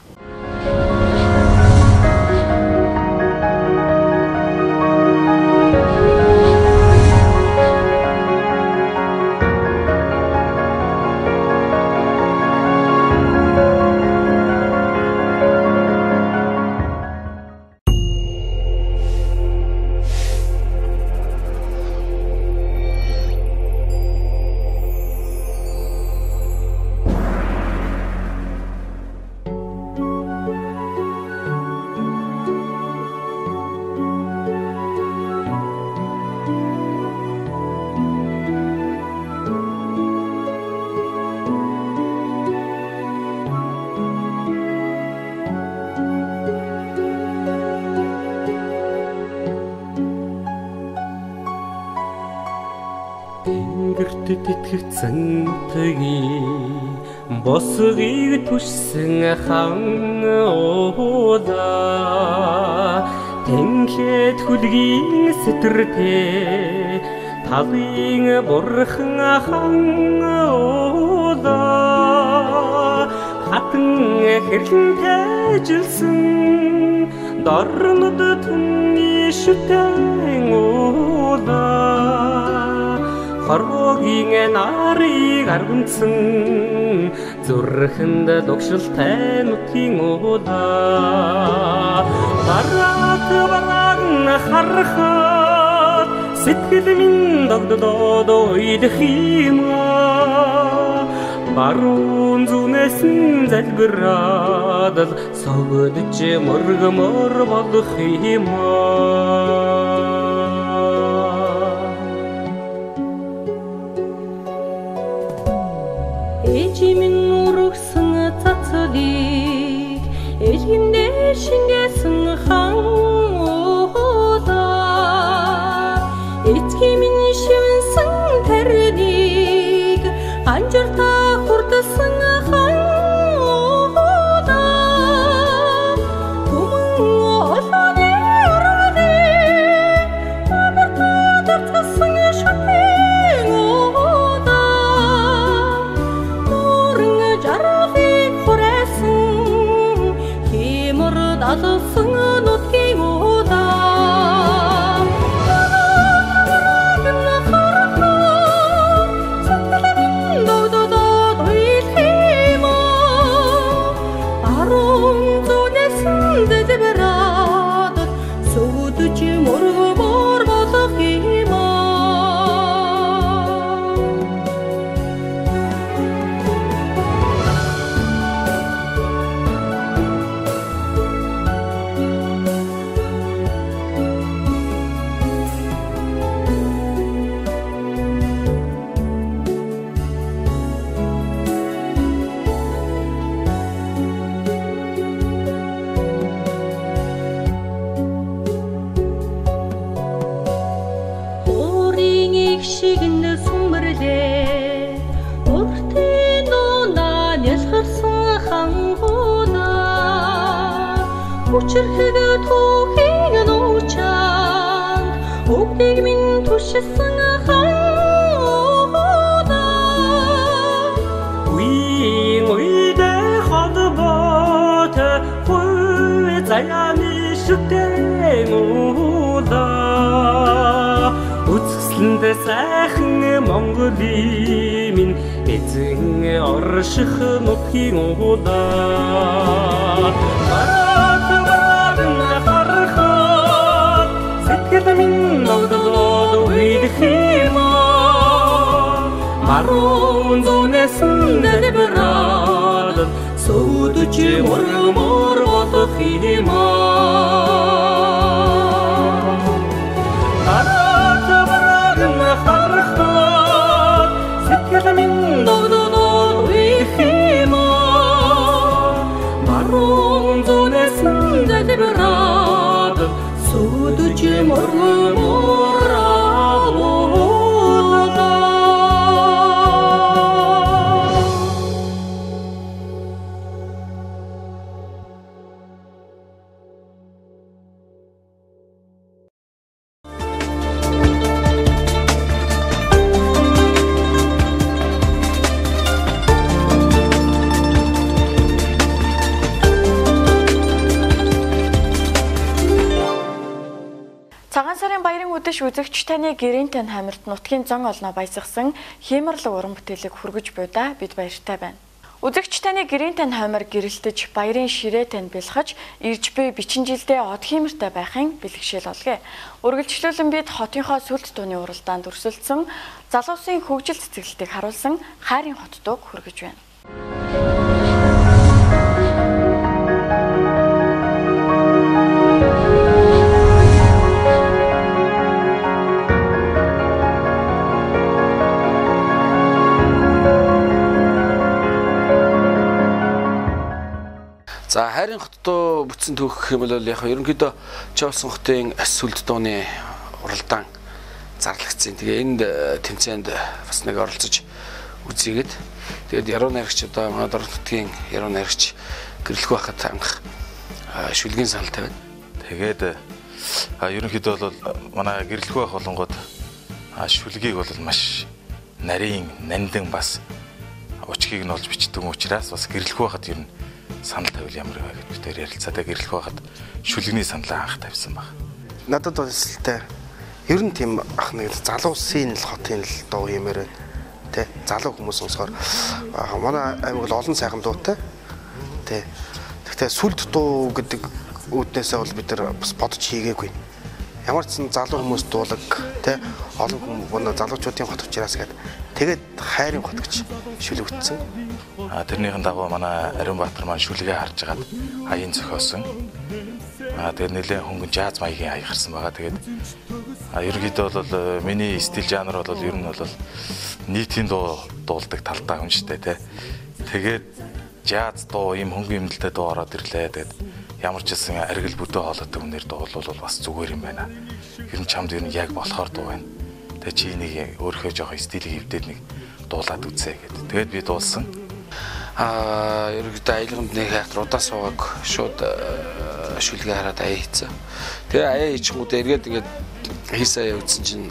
Итгэвцэн төгий босгийг түшсэн хан уула тэнхэд хүлгийн сэтэртэй талын бурхан хан уула хатан хэрлэн тэжилсэн дорнод түнний шүтэн уула Хорвогийн нарыг аргунцсан зүрхэнд догшилтай нутгийн уула бараг харахад сэтгэл минь догдоод уйлах юм баруун зүнэс залбираад согдож мөргөмөр болох юм Эжимин урагсан цацлыг элгэндээ шингээсэн хан уула эцгий минь шивэнсэн тэрнийг анж сүмэрлээ өртөө нуунаа нялхарсан хангуудаа хүчрхэг түүхийг нуучаад өгдөг минь түшсэн Үзэсгэлэнд сайхан Монголын минь эзэн орших нутгийн удаа Бараад харахад сэтгэл минь ногдлоод уйлах юм Марун зүнэс нэлбэраад сүйдэж мөрмөр бодох юм Үзэгч таны гэрийн тань хамирт нутгийн зон олноо баясгасан хиймэрлэг уран бүтээлэг хүргэж буйдаа бид баяртай байна. Үзэгч таны гэрийн тань хамир гэрэлтэж баярын ширээ тань бэлхэж ирж буй бичин жилдээ од хиймэртэй байхын бэлгшээл олгоё. Үргэлжлүүлэн бид хотынхоо сүлд тууны уралдаанд өрсөлдсөн залуусын хөгжил цэцэглэлтийг харуулсан хайрын хот дууг хүргэж байна. За хайрын хотдоо бүтсэн түүх гэх юм бол яг ерөнхийдөө Чоолсон хотын сүлд дууны уралдаан зарлагдсан. Тэгээ энд тэмцээнд бас нэг оролцож үзийгээд тэгээд яруу найрагч одоо манай Дорн нутгийн яруу найрагч гэрлэхгүй байхад анх шүлгийн санал тавина. Тэгээд ерөнхийдөө бол манай гэрлэхгүй байх болонгод шүлгийг бол маш нарийн нандин бас учгийг нь олж бичдэг учраас бас гэрлэхгүй байхад ер нь санал тавил ямар вэ гэж тэр ярилцаатай гэрлэх байхад шүлгний саналаа анх тавьсан баг. Надад бол эсэлтэй ер нь тийм ах нэг залуусын л хотын л дуу юмэр тэ залуу хүмүүс сонсохоор манай аймаг л олон сайхан дуутай тэ гэхдээ сүлд дуу гэдэг үүднээсээ бол бид нар бас бодож хийгээгүй. Ямар ч залуу хүмүүс дуулаг тэ олон хүмүүс залуучуудын хот учраас тэгээд хайрын хот гэж шүлэгдсэн. Тэрнийхэн дагуу манай Ариун Баатар маань шүлгээ харж агаад аян зохиосон. Тэгээд нэлээд хөнгөн жаз маягийн аяг гарсан байгаа. Тэгээд ерөнхийдөө бол миний стил жанр бол ер нь бол нийтийн дуу дуулдаг талдаа хүн шүү дээ тий. Тэгээд жаз дуу ийм хөнгөн юмдалтай дуу ороод ирлээ. Тэгээд ямар ч гэсэн аргил бүдөө хоолойтой хүнээр дуулвал бас зүгээр юм байна. Ер нь чамд ер нь яг болохоор дуу байна. Тэгээд чи нэг өөрийнхөө жоохон стилийг хөвдөөд нэг дуулаад үзье гэдэг. Тэгээд би дуулсан. Ерөнхийдөө аялгамд нэг хахад удаа суугааг шууд шүлгээ хараад аяа хийцэн. Тэгээ аяа хийчихгүүд эргээд ингээд хийсэн аяа үзсэн чинь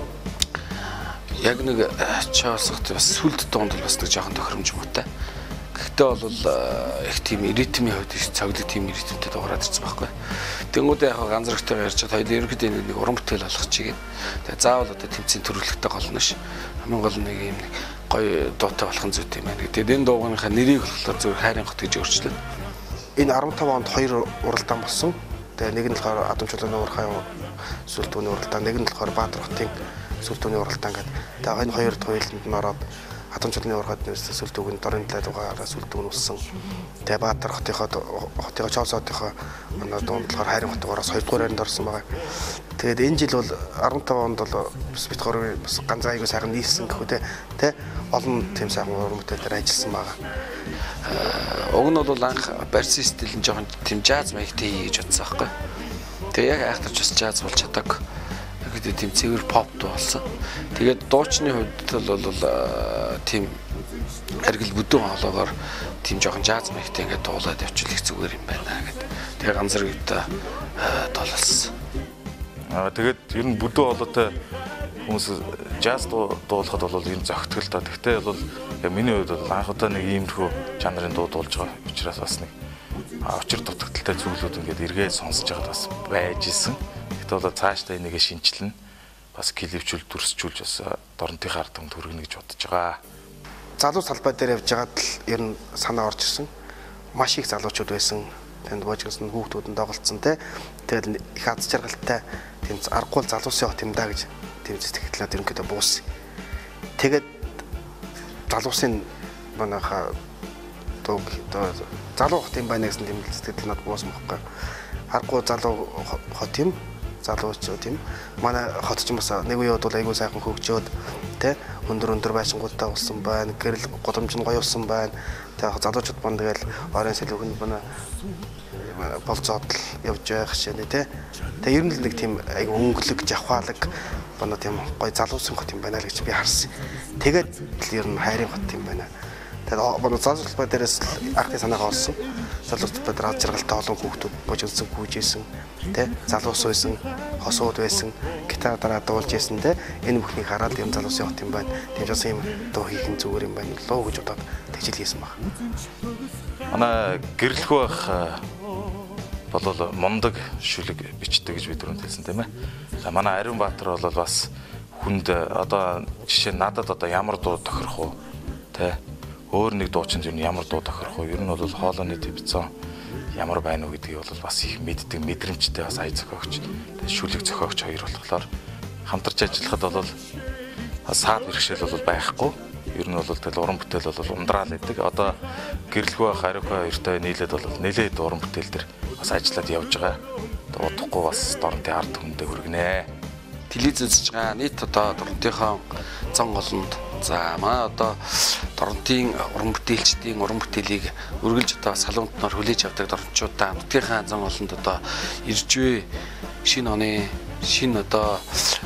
яг нэг Чоолсогт бас сүлд дуунд бас нэг жоохон тохиромж муутай. Гэхдээ бол их тийм ритмийн хувьд их цоглог тийм ритмтэй дуурайд ирсэн байхгүй. Тэнгүүдээ яг ганц зөрөгтэйгээр ярьж чад хоёул ерөнхийдөө нэг уран бүтээл болгох чигээд. Тэгээ заавал одоо тэмцээн төрөлхтэй голно ш. Хамгийн гол нэг юм нэг гоё дуутай болох нь зүйтэй юм байна. Тэгээд энэ дуугийнхаа нэрийг болохоор зөв хайрын хот гэж өөрчлөлт. Энэ 15 онд 2 уралдаан болсон. Тэгээ нэг нь болохоор Адам чулууны урхай сүлд дууны уралдаан, нэг нь болохоор Баатар хотын сүлд дууны уралдаан гэдэг. Тэгээ энэ хоёр туйланд нь ороод Адам чулууны урхайд сүлд дууны дорын талаараа сүлд дуу нүссэн. Тэгээ Баатар хотынхоо Чоолсон хотынхоо манай дуунд болохоор хайрын хотоороос 2 дугаар хайранд орсон байгаа. Тэгээд энэ жил бол 15 онд бол бит хорыг бас ганц аягүй сайхан нийлсэн гэхүү тэ олон тийм сайхан уран бүтээлээр ажилласан байгаа. Уг нь бол анх барьсан стил нь жоохон тийм жаз маягтай хийж бодсон байхгүй. Тэгээ яг айхтарч бас жаз болж чадаг. гэдэг тийм цэвэр pop дуу болсон. Тэгээд дуучны хувьд бол тийм аргил бүдүүн хоолоогоор тийм жоохон jazz мэгтэй ингээд дуулаад явчихвал их зүгээр юм байна гэдэг. Тэгээд ганцрагтай тоолсон. Тэгээд ер нь бүдүүн хоолойтой хүмүүс jazz дуулахад бол юм зөгтгөл та. Гэхдээ бол миний хувьд бол анх удаа нэг иймэрхүү жанрын дуу дуулж байгаа учраас бас нэг очир дутагдaltaй зүйлүүд ингээд эргээд сонсож байгаад бас байж исэн. Гэхдээ бол цаашдаа энийгээ шинчилнэ. Бас клипчүүл дүрсчүүлж бас дорнотынхаа ард түмэнд хүргэнэ гэж бодож байгаа. Залуу салбай дээр явж байгаад л ер нь санаа орж ирсэн. Маш их залуучууд байсан. Тэнд боожгсон хүүхдүүд нь доголцсон те. Тэгэл их аз жаргалтай тийм аргагүй залуусын хот юм да гэж тийм сэтгэлдээ ерөнхийдөө буус. Тэгээд залуусын манайха залуу хот юм байна гэсэн тийм сэтгэл надад буусан байхгүй. Аргагүй залуу хот юм. Залуучууд юм. Манай хот ч бас нэг үеуд бол айгүй сайхан хөгжөөд тэ өндөр байшингуудтай болсон байна. Гэрэл голомж нь гоё болсон байна. Тэгээ залуучууд бон тэгэл орон сэлүүхэнд манай болцоод явж байх шээ тэ. Тэгээ ер нь л нэг тийм айгүй өнгөлөг, жавхаалаг манай тийм гоё залуусын хот юм байна л гэж би харсан. Тэгээд л ер нь хайрын хот юм байна. Тэгээд манай залуу салбай дээрээс анхны санаагаа олсон. Залуу салбай дээр аз жаргалтай олон хүүхдүүд божигдсан гүйжсэн. Тэ залуус байсан, хосууд байсан, гитар дараа дуулж байсан тэ энэ бүхнийг хараад юм залуусын хот юм байна. Тийм ч юм дуу хийх нь зүгээр юм байна лөө гэж бодоод тэгжил хийсэн баг. Манай гэрлэхүү байх болол мундаг шүлэг бичдэг гэж бид түрүүнд хэлсэн тийм ээ. За манай Ариун Баатар бол бас хүнд одоо жишээ нь надад одоо ямар дуу тохирох уу тэ өөр нэг дуучин зүйл ямар дуу тохирох уу ер нь бол хоолойны төвцөн ямар байна уу гэдгийг бол бас их мэддэг мэдрэмжтэй бас ая зохиогч шүлэг зохиогч хоёр болохоор хамтарч ажиллахад бол саад бэрхшээл бол байхгүй ер нь бол тэгэл уран бүтээл бол ундраал байдаг одоо гэрлэхүү хариуха хоёртой нийлээд бол нэлээд уран бүтээл төр бас ажиллаад явж байгаа удахгүй бас дорнотын ард түмэндээ хүргэнэ телевиз үзэж байгаа нийт одоо дорнотынхаа зан олонд за манай одоо дорнотын уран бүтээлчдийн уран бүтээлийг үргэлж одоо салуунтноор хүлээж авдаг дорнотчуудаа нутгийнхаа зан олонд одоо иржвэ шинэ оны шинэ одоо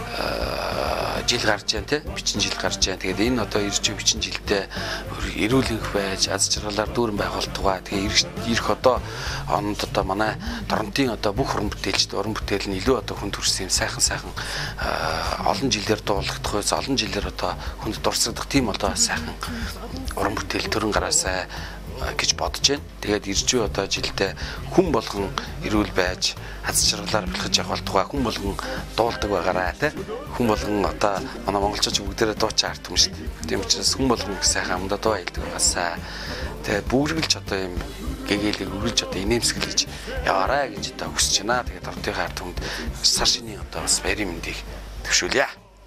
жил гарч байна те бичин жил гарч байна. Тэгээд энэ одоо иржвэ бичин жилдээ эрүүл энх байж аз жаргалаар дүүрэн байгуултугаа. Тэгээд ирэх одоо онд одоо манай дорнотын одоо бүх уран бүтээлчд уран бүтээл нь илүү одоо хүнд хүрсэн юм сайхан олон жилээр дуулагдах байсан олон жилээр одоо хүнд дурсагдах тийм одоо сайхан уран бүтээл төрөн гараасай гэж бодож байна. Тэгээд иржвэ одоо жилдээ хүн болгон эрүүл байж аз жаргалаар бэлгэж явах болтугай хүн болгон дуулдаг байгаараа те хүн болгон одоо манай монголчууд бүгдээрээ дуучаар ард юм шүү дээ. Тийм учраас хүн болгон их сайхан амдаа дуу хэлдэг байгаасаа. Тэгээд бүгэргэлж одоо юм гэгээлэг үргэлж одоо инээмсэглэж яваарай гэж одоо хүсэж байна. Тэгээд дорнотынхаа ард түмэнд сар шинийн одоо бас баярын мэндийг төвшүүлье.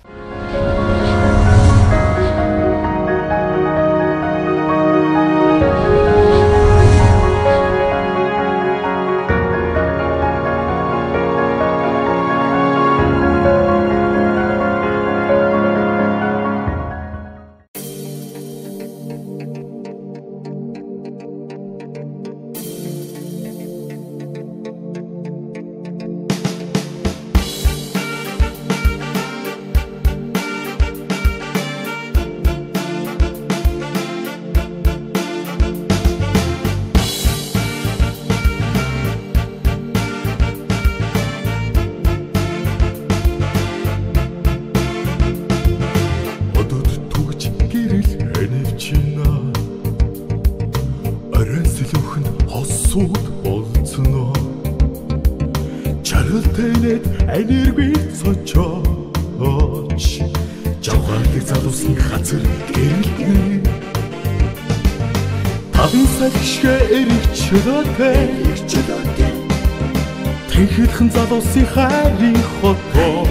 Тэнхэлхэн залуусын хайрын хотоо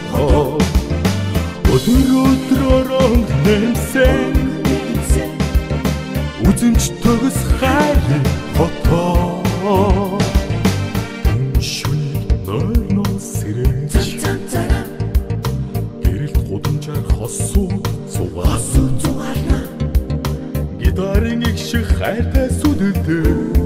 өдрөөр нэмсэн үзэмж төгс хайрын хотоо шүний нойрноо сэрэж гэрэлт гудамжаар хосууд зугаарна гитарын их шиг хайртай сүдэлтэй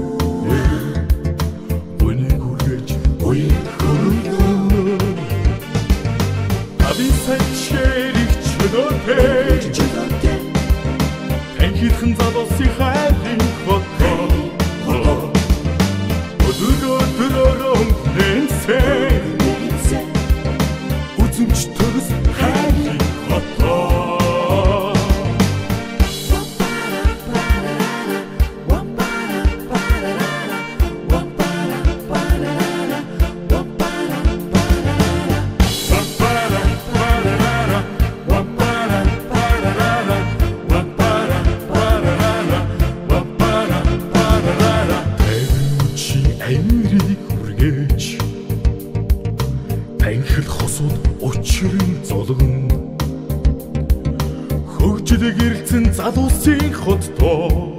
Танхихан залуусын хайрын хот өдрөөрөө нэнсээ үзэмж төгс хайрын хот залуусын хотдоо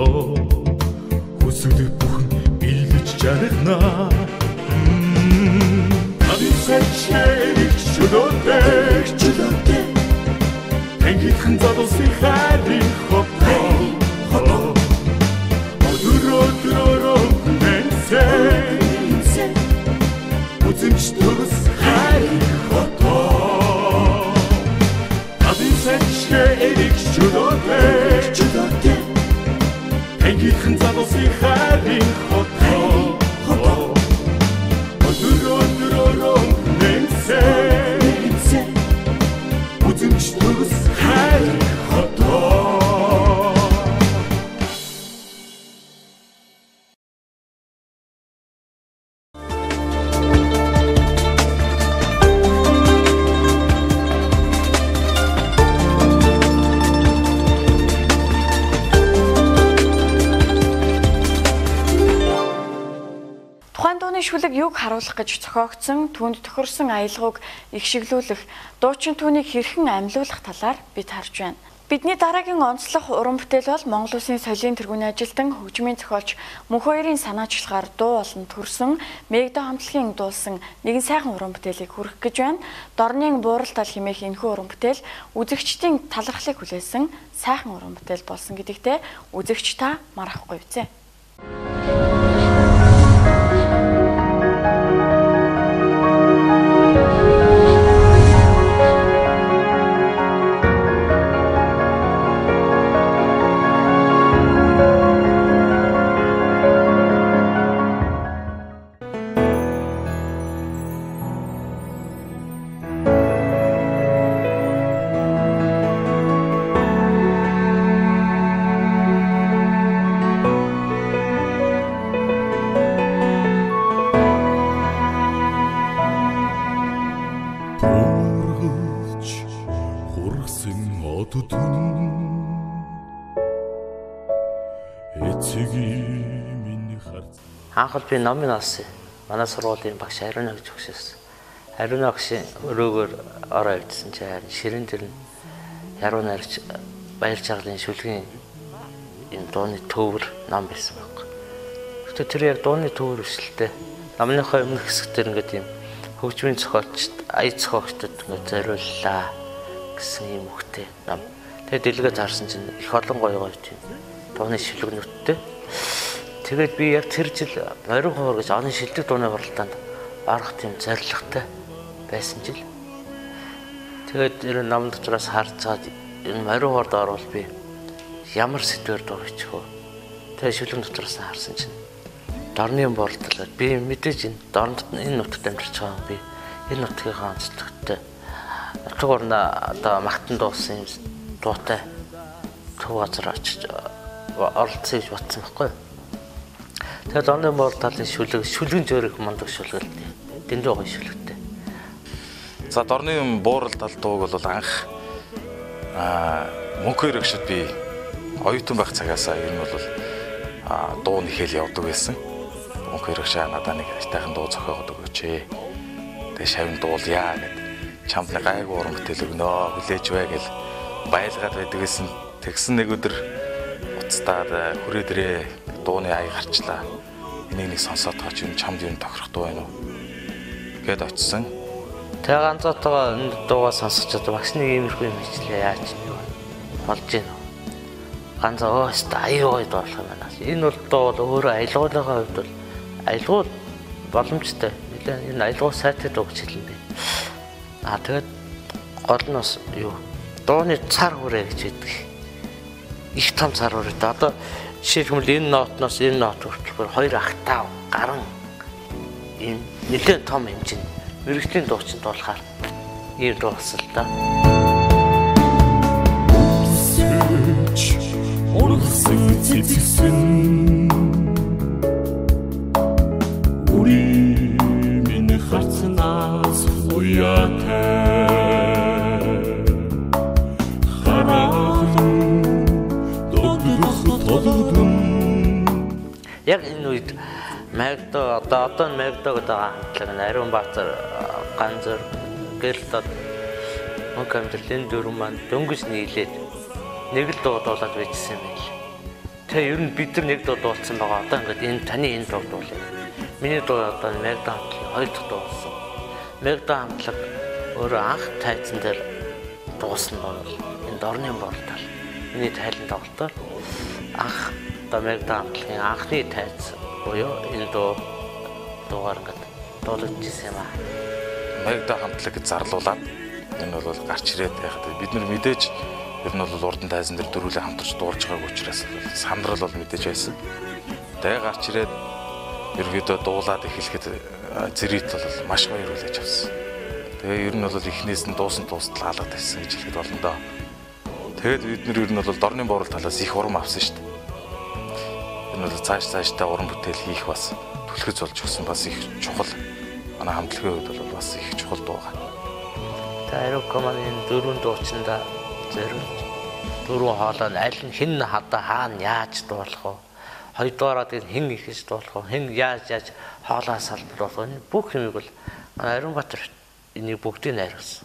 хүсэл бүхэн биелж жаргана Адисачэрэг чөлөөтэй Танхихан залуусын хайрын хотдоо өдрөөрөө нэнсээ үзэмж төгс хайрын хотдоо Адисачэрэг Танхихан залуусын хайрын хотдоо өдрөөрөө нэнсээ үзэмж төгс хайрын хотдоо шүлэг юг харуулах гэж зохиогдсон түүнд тохирсон аялгауг ихшиглүүлэх, дуучин түүнийг хэрхэн амьлуулах талаар бид харж байна. Бидний дараагийн онцлог уран бүтээл бол Монгол Улсын соёлын тэргүүний ажилтан хөгжмийн зохиолч мөнх хоёрын санаачлагаар дуу болон төрсөн Мегдо хамтлагийн дуулсан нэгэн сайхан уран бүтээлийг хүргэх гэж байна. Дорнын бууралтал хэмээх энэхүү уран бүтээл үзэгчдийн талархлыг хүлээсэн сайхан уран бүтээл болсон гэдэгтээ үзэгч та марахгүй үзье. Анхал би номын олсон. Манай сургуулийн багш Ариуна гэж өгшөөс. Ариуна багшийн өрөөгөөр ороо ирсэн чи ширэн тэр нь яруу найрч баяр жаргалын шүлгийн энэ дууны төвөр ном байсан байхгүй. Гэхдээ тэр яг дууны төвөр өсөлттэй. Номныхоо өмнөх хэсгээр ингээд юм хөгжмийн зохиолчд, ая зохиогчдод ингээд зориуллаа гэсэн юм хөхтэй ном. Тэгээд дэлгээд харсан чинь их олон гоё тийм дууны шүлгнүүдтэй. Тэгээд би яг тэр жил Морин хоор гэж оны шилдэг дууны хуралдаанд орох тийм зорилготой байсан жил. Тэгээд энэ ном дотроос харж цаад энэ Морин хоорд орвол би ямар сэдвээр дуу бичих вэ? Тэгээд шүлэг дотроос харсан чинь Дорны бууралтал би мэдээж энэ Дорнд энэ нутагт амьдарч байгаа би энэ нутгийнхаа онцлогтой нутаг орно одоо магтан дуусан юм дуутай төв газар очиж оролцсон гэж бодсон байхгүй юу? Тэгээд Дорны бууралталын шүлгэн зөөрөх мундаг шүлгэлтэй. Дэндүү гоё шүлэгтэй. За Дорны бууралтал дууг бол анх мөнх хоёр гişэд би оюутан байх цагаасаа ер нь бол дуу нэхэл явдаг байсан. Мөнх хоёр гişээ надад нэг айтайхан дуу зохиогод өгөөч. Тэгээ шавн дуулъя гэд чамд нэг гайгүй уран бүтээл өгнө хүлээж бай гэл байлгаад байдаг гэсэн. Тэгсэн нэг өдөр уцтаад хүрээдрээ дууны ая гарчлаа. Энийг нэг сонсоод байгаа ч юм чамд юу тохирох дуу байна уу гэд очсон. Тэгээ ганцаатаа энэ дуугаа сонсчод багш нэг иймэрхүү юм хийлээ яаж болж гин. Ганцаа өөст аюу дуулах юм байна. Энэ бол дуу бол өөрөө аялгуулгын хувьд бол аялгуул боломжтой. Энэ аялгуул сайтай дуу гэж хэлнэ. Тэгээд гол нь бас юу дууны цар хүрээ гэж байдаг. Их том цар хүрээ. Одоо жишээлбэл энэ нотноос энэ нот хүртэл хоёр ахтаа гарan ийм нэлээд том хэмжээний мэрэгжлийн дуучин дуулахаар ийм дуу болсон л да. Ургасан цэцгсэн 우리 минь харцнаас уяатай хараахан догдох толгодон. Яг энэ үед Магдо одоо Магдо гэдэг хамтлаг Ариунбаатар Ганзар Гэлтод мөнх амьдралын дөрвөн маань дөнгөж нийлээд нэг л дуу дуулаад байжсэн юм байл. Тэгээ ер нь бид нар нэг дуу дуулсан байгаа. Одоо ингээд энэ таны энэ дуу дуулаа. Миний дуу одоо Магдо хамтлаг хоёр дахь дуу болсон. Магдо хамтлаг өөрөө анх тайзан дээр дуусан бол энэ дорны болтол. Миний тайлан тоглолтоор анх одоо Магдо хамтлагийн анхны тайз буюу энэ дуугаар ингээд дуулж ирсэн юм аа. Магдо хамтлаг зарлуулаад энэ бол гарч ирээд байхад бид нар мэдээж ер нь бол урдан тайзан дээр дөрвөлээ хамтарч дуулж байгааг учраас сандрал бол мэдээж байсан. Тэгээ гарч ирээд ерөөдөө дуулаад эхлэхэд зэрэгт бол маш баяр хүлээж авсан. Тэгээ ер нь бол эхнээс нь дуусан дуустал хаалгад байсан гэж хэлэхэд болно доо. Тэгээд бид нар ер нь бол дорны буурал талаас их урам авсан шүү дээ. Энэ бол цаашдаа уран бүтээл хийх бас түлхэц болж өгсөн бас их чухал. Манай хамтлагийн хувьд бол бас их чухал дуу байгаа. Ариукоманы дөрвөн дуучинда дөрвөн хоолой аль нь хэн хадаа хаана яаж дуулах вэ? Хоёрдугаараад хэн ихэж дуулах вэ? Хэн яаж хоолоо салбарлуулах вэ? Бүх юмыг бол Ариунбаатар энийг бүгдийг найруулсан.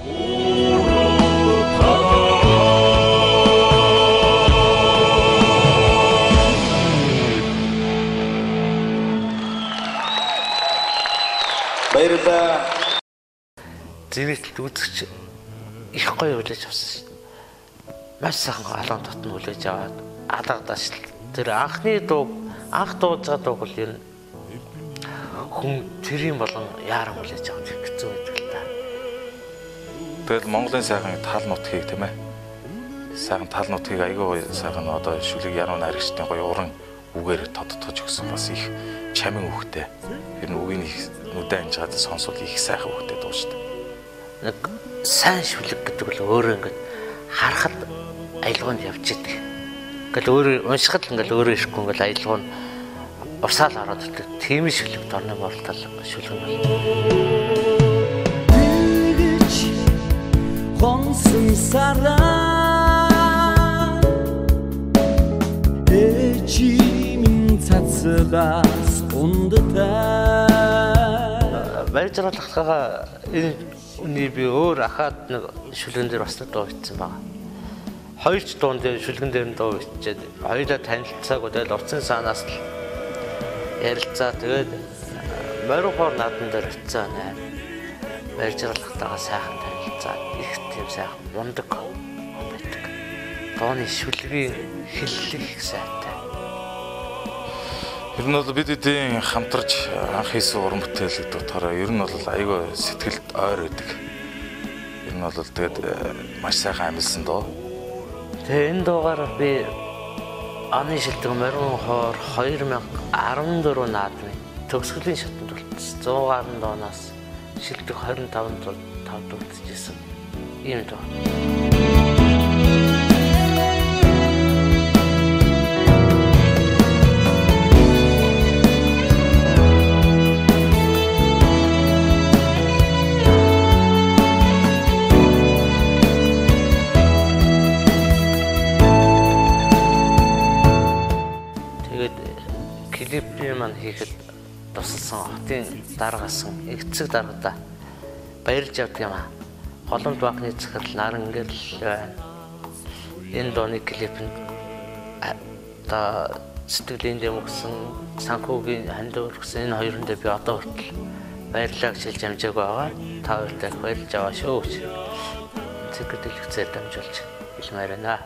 баярлалаа. Зэрэгт үзэгч их гоё хүлээж авсан шүү. Маш сайхан алуун дотн хүлээж аваад алгадаас тэр анх дууж байгаа дуу бол ер нь хүн тэрийн болон яаран хүлээж авах хэцүү байдаг л да. Тэгэл Монголын сайхан тал нутгийг тийм ээ. Сайхан тал нутгийг айгүй сайхан одоо шүлэг яруу найрагчдын гоё уран үгээр тодтогч өгсөн бас их чамин үхтэй. Ер нь үгийн их нүдэн анжаад сонсвол их сайхан үхтэй дуу шүү дээ. Нэг сайн шүлэг гэдэг бол өөрөө ингээд харахад аялгаунд явж идэг. Ингээл өөрөө уншихад ингээл өөрөө ирэхгүй ингээл аялгаунд урсаал ороод ирдэг. Тийм шүлэг дорны болтол шүлэг байна. Хонсон сараа эчимин цацгаас ундтай баярлалахгаа энэ үний би өөр ахаад нэг шүлгэн дээр бас дуу бичсэн байгаа. Хоёр ч дуун дээр шүлгэн дээр нь дуу бичээд хоёулаа танилцаагүй тэгэл уцсан санаас л ярилцаа тэгээд морихоор наадан дээр очисан нэ. Баярлалахтайгаа сайхан танилцаа их тийм сайхан мундаг байдаг. Дууны шүлгийн хэллэг их сайтай. Ер нь бол бид эдийн хамтарч анх хийсэн уран бүтээл гэдэг утгаараа ер нь бол айгүй сэтгэлд ойр байдаг. Ер нь бол тэгээд маш сайхан амилсан доо. Тэгээ энэ дуугаар би оны шилдэг морин хоор 2014 наадмын төгсгөлийн шатанд болчихсон. 100 гаруй доноос шилдэг 25 дуулчихсан. Ийм дуу. Клипний маань хийхэд тусалсан хотын даргасан эцэг даргадаа баярлж явдаг юм аа. Голомт баахны захирал наран гэрэл байна. Энэ дууны клипэнд одоо сэтгэлийн дэм өгсөн санхүүгийн хандив өгсөн энэ хоёрын дээр би одоо хүртэл баярлалаа гэж хэлж амжааг байгаа. Та бүхэнд баярлж байгаа шүү гэж. Цэгт дэлгэцээр дамжуулж хэлмээр байна.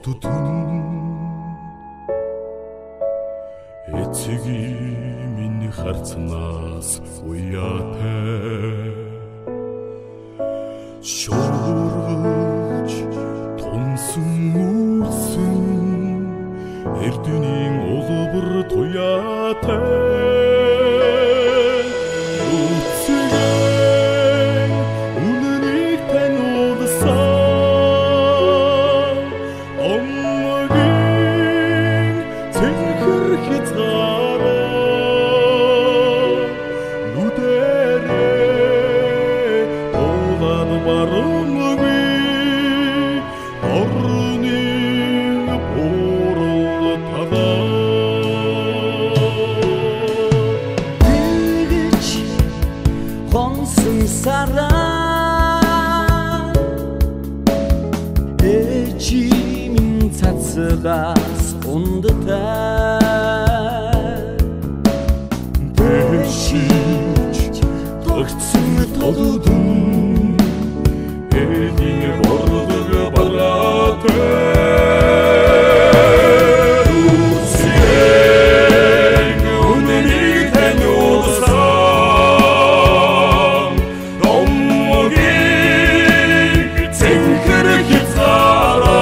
эцэг минь харцнаас уяатай шуурч тунсан үрсэн эрдэнийн улбар туяатай цацгаас ундтай дэшиж тогтсон тододон эдийн бордог бараатай үсэг үнэнийг таниулсан номмогийг цэнхэр хязгаараа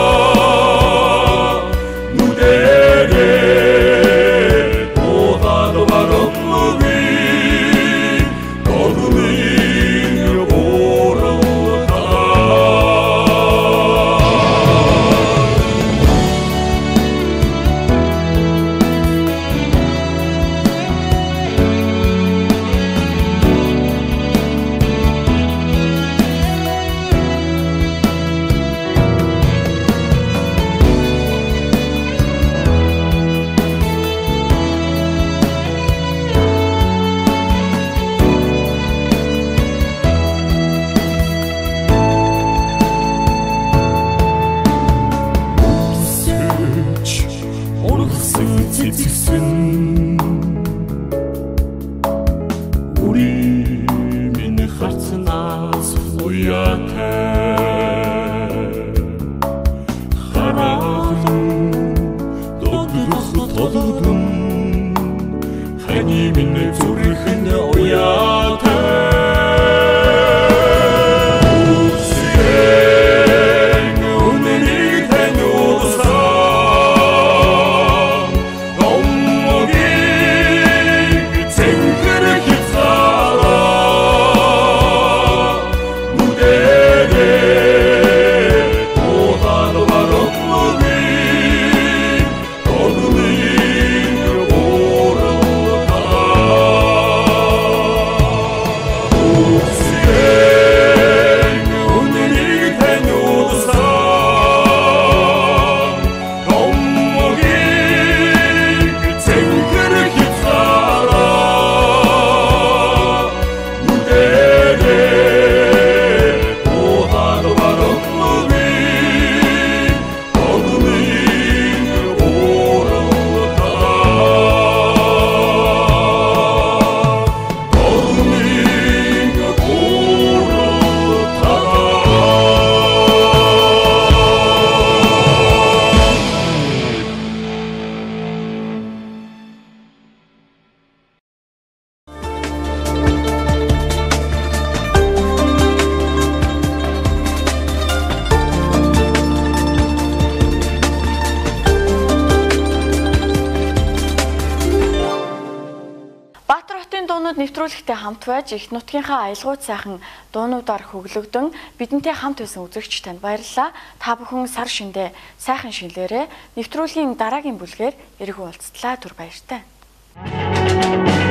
нэвтрүүлэгтэй хамт байж их нутгийнхаа аялгууд сайхан дуунуудаар хөглөгдөн бидэнтэй хамт байсан үзэгч танд баярлалаа. Та бүхэн сар шиндээ сайхан шинлээрээ нэвтрүүлгийн дараагийн бүлгээр эргүү уулзтлаа. Түр баяртай.